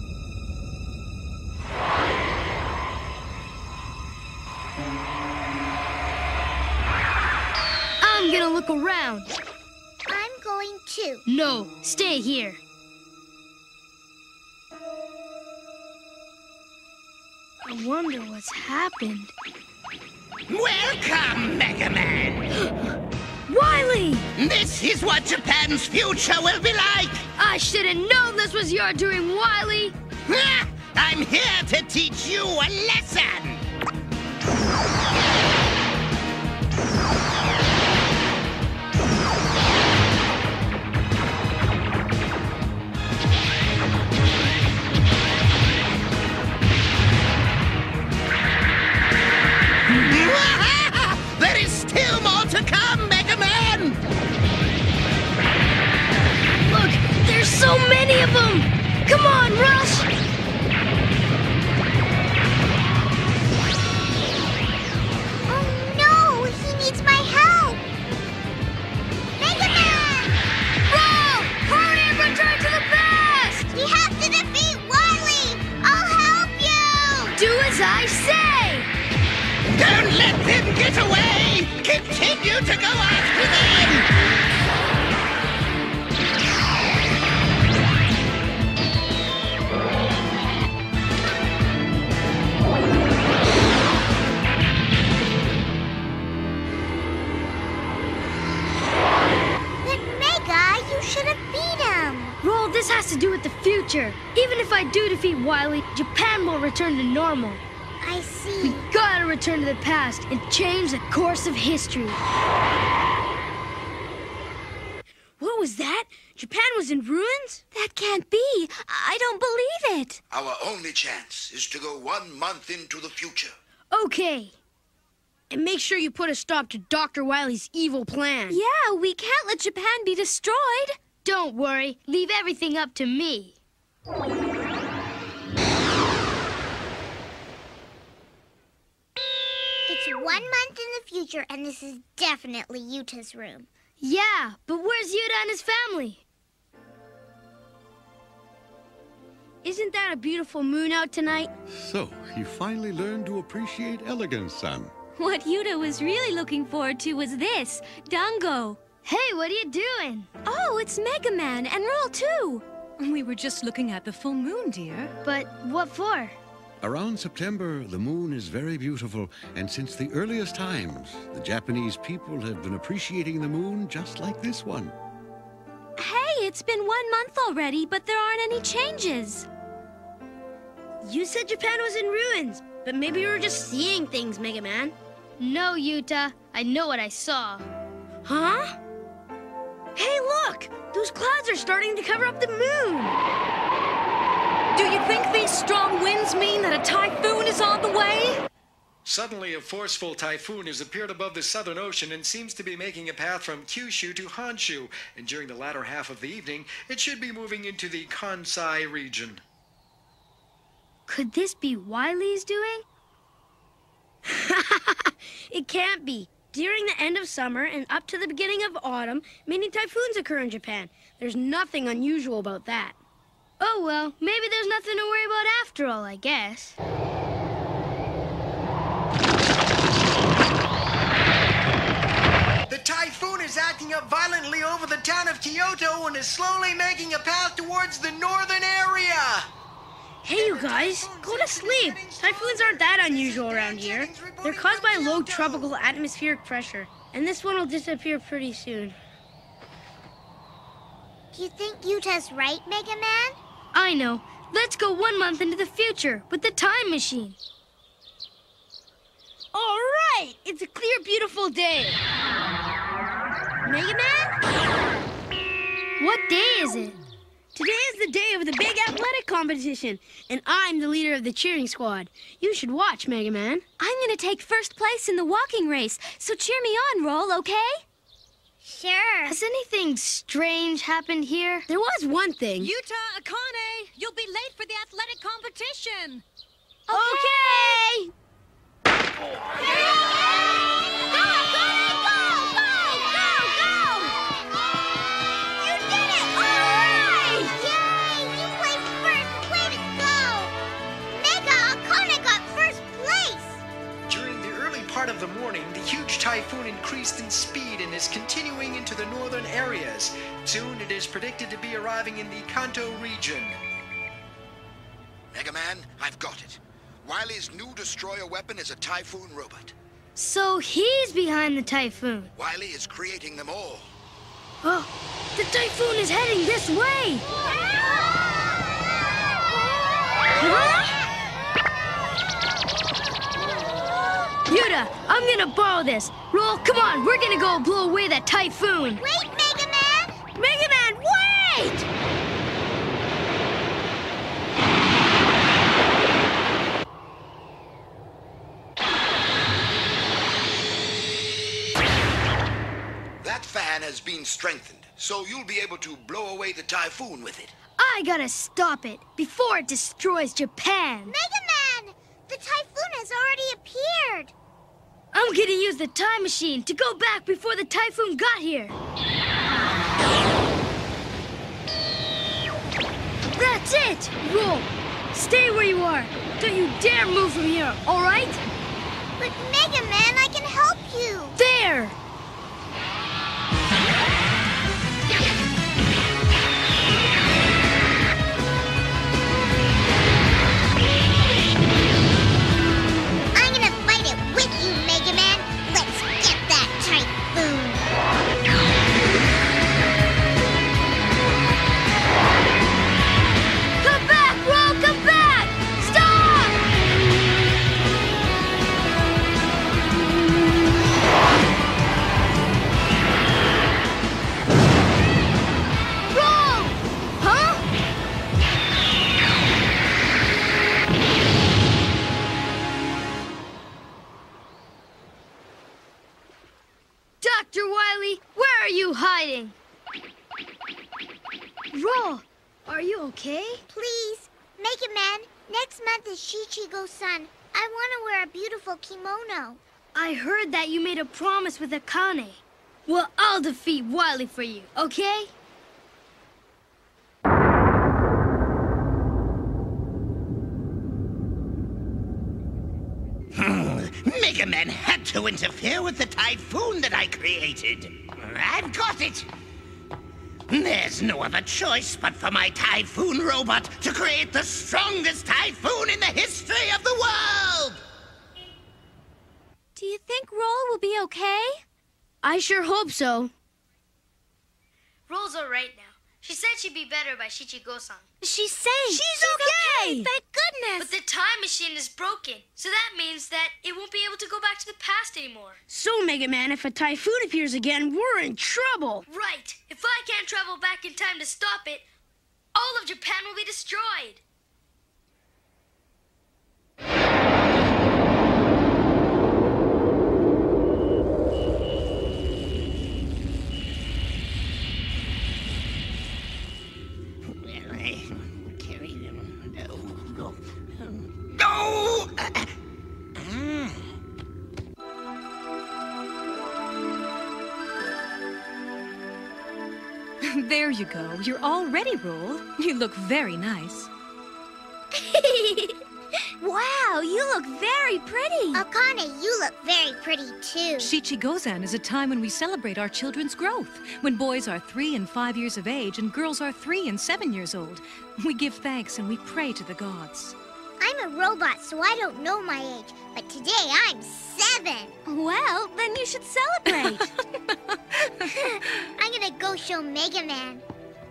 I'm gonna look around. I'm going too. No, stay here. I wonder what's happened. Welcome, Mega Man! Wily! This is what Japan's future will be like! I should have known this was your doing, Wily! I'm here to teach you a lesson! There is still more to come, Mega Man! Look, there's so many of them! Come on, Rush! Oh no, he needs my help! Mega Man! Bro! Hurry and return to the past! We have to defeat Wily! I'll help you! Do as I say! Don't let them get away! Continue to go after them! But Mega, you should have beat him! Roll, this has to do with the future. Even if I do defeat Wily, Japan will return to normal. I see. We gotta return to the past and change the course of history. What was that? Japan was in ruins? That can't be. I don't believe it. Our only chance is to go 1 month into the future. Okay. And make sure you put a stop to Dr. Wily's evil plan. Yeah, we can't let Japan be destroyed. Don't worry. Leave everything up to me. It's 1 month in the future, and this is definitely Yuta's room. Yeah, but where's Yuuta and his family? Isn't that a beautiful moon out tonight? So, you finally learned to appreciate elegance, son. What Yuuta was really looking forward to was this, Dango. Hey, what are you doing? Oh, it's Mega Man and Roll too. We were just looking at the full moon, dear. But what for? Around September, the moon is very beautiful, and since the earliest times, the Japanese people have been appreciating the moon just like this one. Hey, it's been 1 month already, but there aren't any changes. You said Japan was in ruins, but maybe you were just seeing things, Mega Man. No, Yuuta. I know what I saw. Huh? Hey, look! Those clouds are starting to cover up the moon! Do you think these strong winds mean that a typhoon is on the way? Suddenly, a forceful typhoon has appeared above the Southern Ocean and seems to be making a path from Kyushu to Honshu. And during the latter half of the evening, it should be moving into the Kansai region. Could this be Wily's doing? It can't be. During the end of summer and up to the beginning of autumn, many typhoons occur in Japan. There's nothing unusual about that. Oh well, maybe there's nothing to worry about after all, I guess. The typhoon is acting up violently over the town of Kyoto and is slowly making a path towards the northern area. Hey, you guys, go to sleep. Typhoons aren't that unusual around here. They're caused by low tropical atmospheric pressure, and this one will disappear pretty soon. Do you think Yuta's right, Mega Man? I know. Let's go 1 month into the future with the time machine. All right, it's a clear, beautiful day. Mega Man? What day is it? Today is the day of the big athletic competition, and I'm the leader of the cheering squad. You should watch, Mega Man. I'm gonna take first place in the walking race, so cheer me on, Roll, okay? Sure. Has anything strange happened here? There was one thing. Yuuta, Akane, you'll be late for the athletic competition. Okay! Of the morning, the huge typhoon increased in speed and is continuing into the northern areas. Soon it is predicted to be arriving in the Kanto region. Mega Man, I've got it. Wily's new destroyer weapon is a typhoon robot. So he's behind the typhoon. Wily is creating them all. Oh, the typhoon is heading this way! Huh? Yuuta, I'm gonna borrow this. Roll, come on, we're gonna go blow away that typhoon. Wait, Mega Man! Mega Man, wait! That fan has been strengthened, so you'll be able to blow away the typhoon with it. I gotta stop it before it destroys Japan. Mega Man! The typhoon has already appeared. I'm gonna use the time machine to go back before the typhoon got here. That's it! Roll! Stay where you are. Don't you dare move from here, all right? But Mega Man, I can help you. There! I'm gonna fight it with you, Mega Man. Let's get that typhoon. Come back, Roll! Come back! Stop! Roll! Huh? Dr. Wily, where are you hiding? Roll, are you okay? Please, Mega Man, next month is Shichigo-san. I want to wear a beautiful kimono. I heard that you made a promise with Akane. Well, I'll defeat Wily for you, okay? Mega Man had to interfere with the typhoon that I created. I've got it. There's no other choice but for my typhoon robot to create the strongest typhoon in the history of the world! Do you think Roll will be okay? I sure hope so. Roll's all right now. She said she'd be better by Shichigo-san. She's safe. She's okay! Thank goodness. But the time machine is broken, so that means that it won't be able to go back to the past anymore. So, Mega Man, if a typhoon appears again, we're in trouble. Right. If I can't travel back in time to stop it, all of Japan will be destroyed. There you go. You're all ready, Roll. You look very nice. Wow, you look very pretty. Akane, you look very pretty too. Shichi-Gozan is a time when we celebrate our children's growth. When boys are 3 and 5 years of age and girls are 3 and 7 years old. We give thanks and we pray to the gods. I'm a robot, so I don't know my age. But today I'm 7. Well, then you should celebrate. I'm gonna go show Mega Man.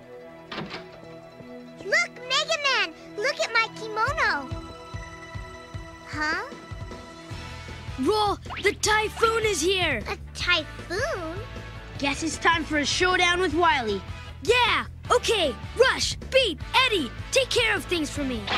Look, Mega Man! Look at my kimono. Huh? Roll, the typhoon is here. A typhoon? Guess it's time for a showdown with Wily. Yeah, okay. Rush, Beat, Eddie, take care of things for me.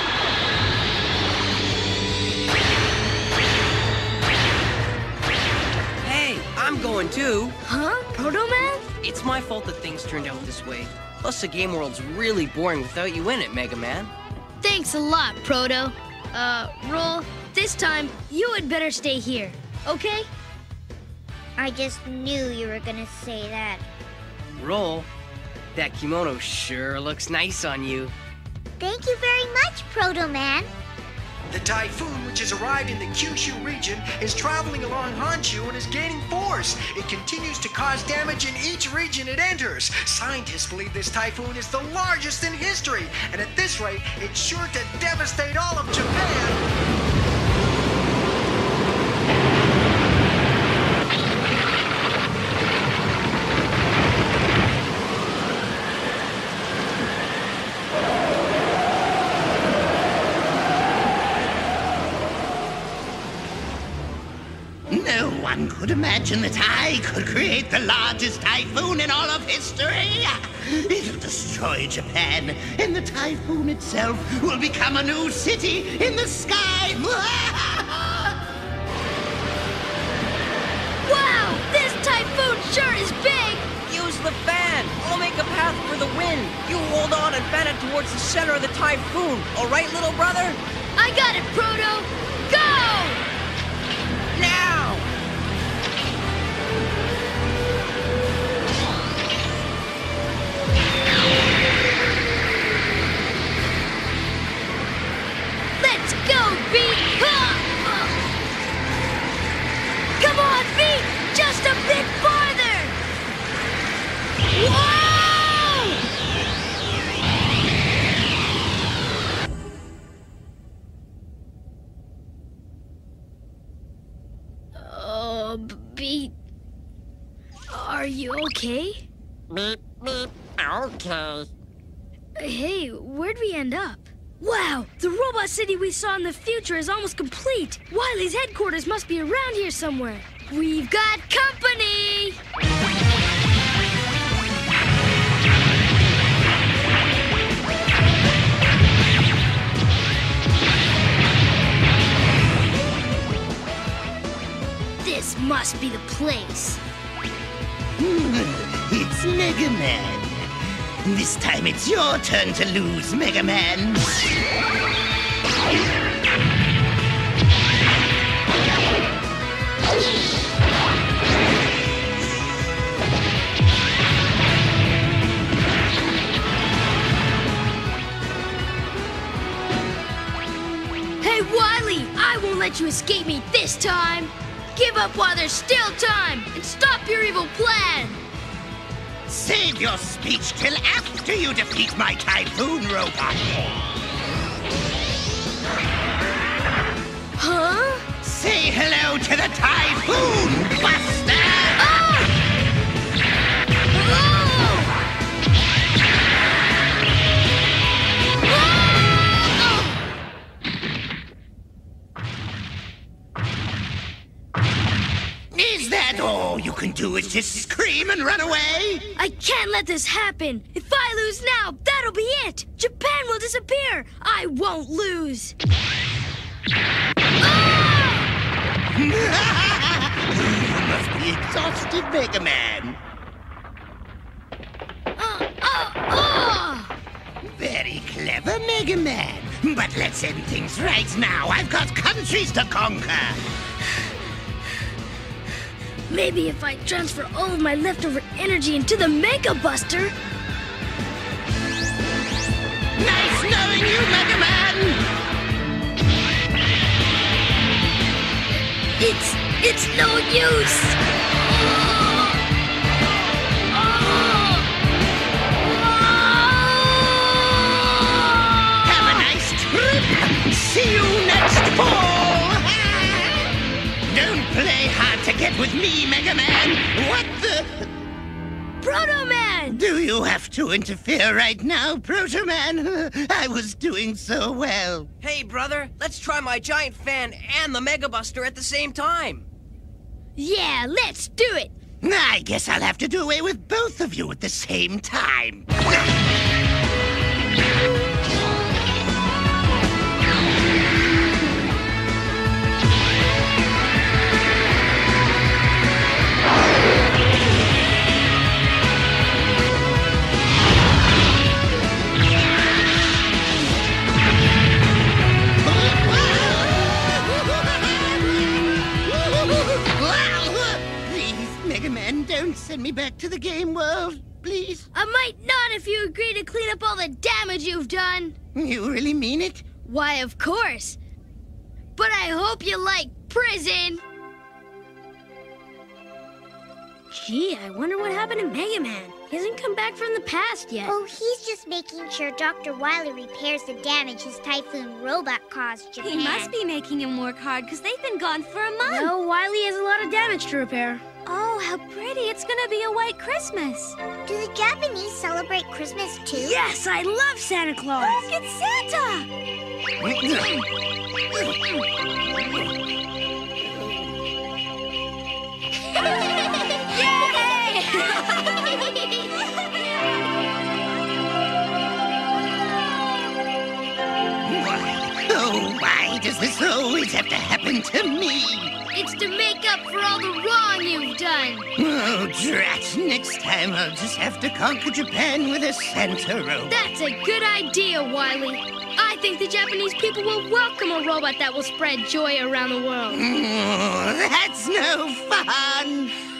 Hey, I'm going too. Huh? Proto Man? It's my fault that things turned out this way. Plus, the game world's really boring without you in it, Mega Man. Thanks a lot, Proto. Roll, this time you had better stay here, okay? I just knew you were gonna say that. Roll, that kimono sure looks nice on you. Thank you very much, Proto Man. The typhoon, which has arrived in the Kyushu region, is traveling along Honshu and is gaining force. It continues to cause damage in each region it enters. Scientists believe this typhoon is the largest in history, and at this rate, it's sure to devastate all of Japan. No one could imagine that I could create the largest typhoon in all of history. It'll destroy Japan, and the typhoon itself will become a new city in the sky. Wow! This typhoon sure is big! Use the fan! I'll make a path for the wind. You hold on and fan it towards the center of the typhoon. All right, little brother? I got it, Proto! Go! Now! Let's go, Beat! Come on, Beat! Just a bit farther! Whoa! Beat... Are you okay? Beep, beep. Okay. Hey, where'd we end up? Wow! The robot city we saw in the future is almost complete! Wily's headquarters must be around here somewhere! We've got company! This must be the place. It's Mega Man. This time it's your turn to lose, Mega Man. Hey, Wily! I won't let you escape me this time! Give up while there's still time, and stop your evil plan! Save your speech till after you defeat my typhoon robot. Huh? Say hello to the Typhoon Buster! Is that all you can do is just scream and run away? I can't let this happen! If I lose now, that'll be it! Japan will disappear! I won't lose! You must be exhausted, Mega Man. Very clever, Mega Man. But let's end things right now. I've got countries to conquer. Maybe if I transfer all of my leftover energy into the Mega Buster. Nice knowing you, Mega Man. It's no use. Have a nice trip. See you next fall. Don't play hard to get with me, Mega Man. What the? Proto Man! Do you have to interfere right now, Proto Man? I was doing so well. Hey, brother, let's try my giant fan and the Mega Buster at the same time. Yeah, let's do it! I guess I'll have to do away with both of you at the same time. Mega Man, don't send me back to the game world, please. I might not if you agree to clean up all the damage you've done. You really mean it? Why, of course. But I hope you like prison. Gee, I wonder what happened to Mega Man. He hasn't come back from the past yet. Oh, he's just making sure Dr. Wily repairs the damage his typhoon robot caused Japan. He must be making him work hard because they've been gone for a month. Well, Wily has a lot of damage to repair. Oh, how pretty. It's gonna be a white Christmas. Do the Japanese celebrate Christmas too? Yes, I love Santa Claus. Look, it's Santa! Why does this always have to happen to me? It's to make up for all the wrong you've done. Oh, drat. Next time I'll just have to conquer Japan with a Santa robot. That's a good idea, Wily. I think the Japanese people will welcome a robot that will spread joy around the world. Oh, that's no fun.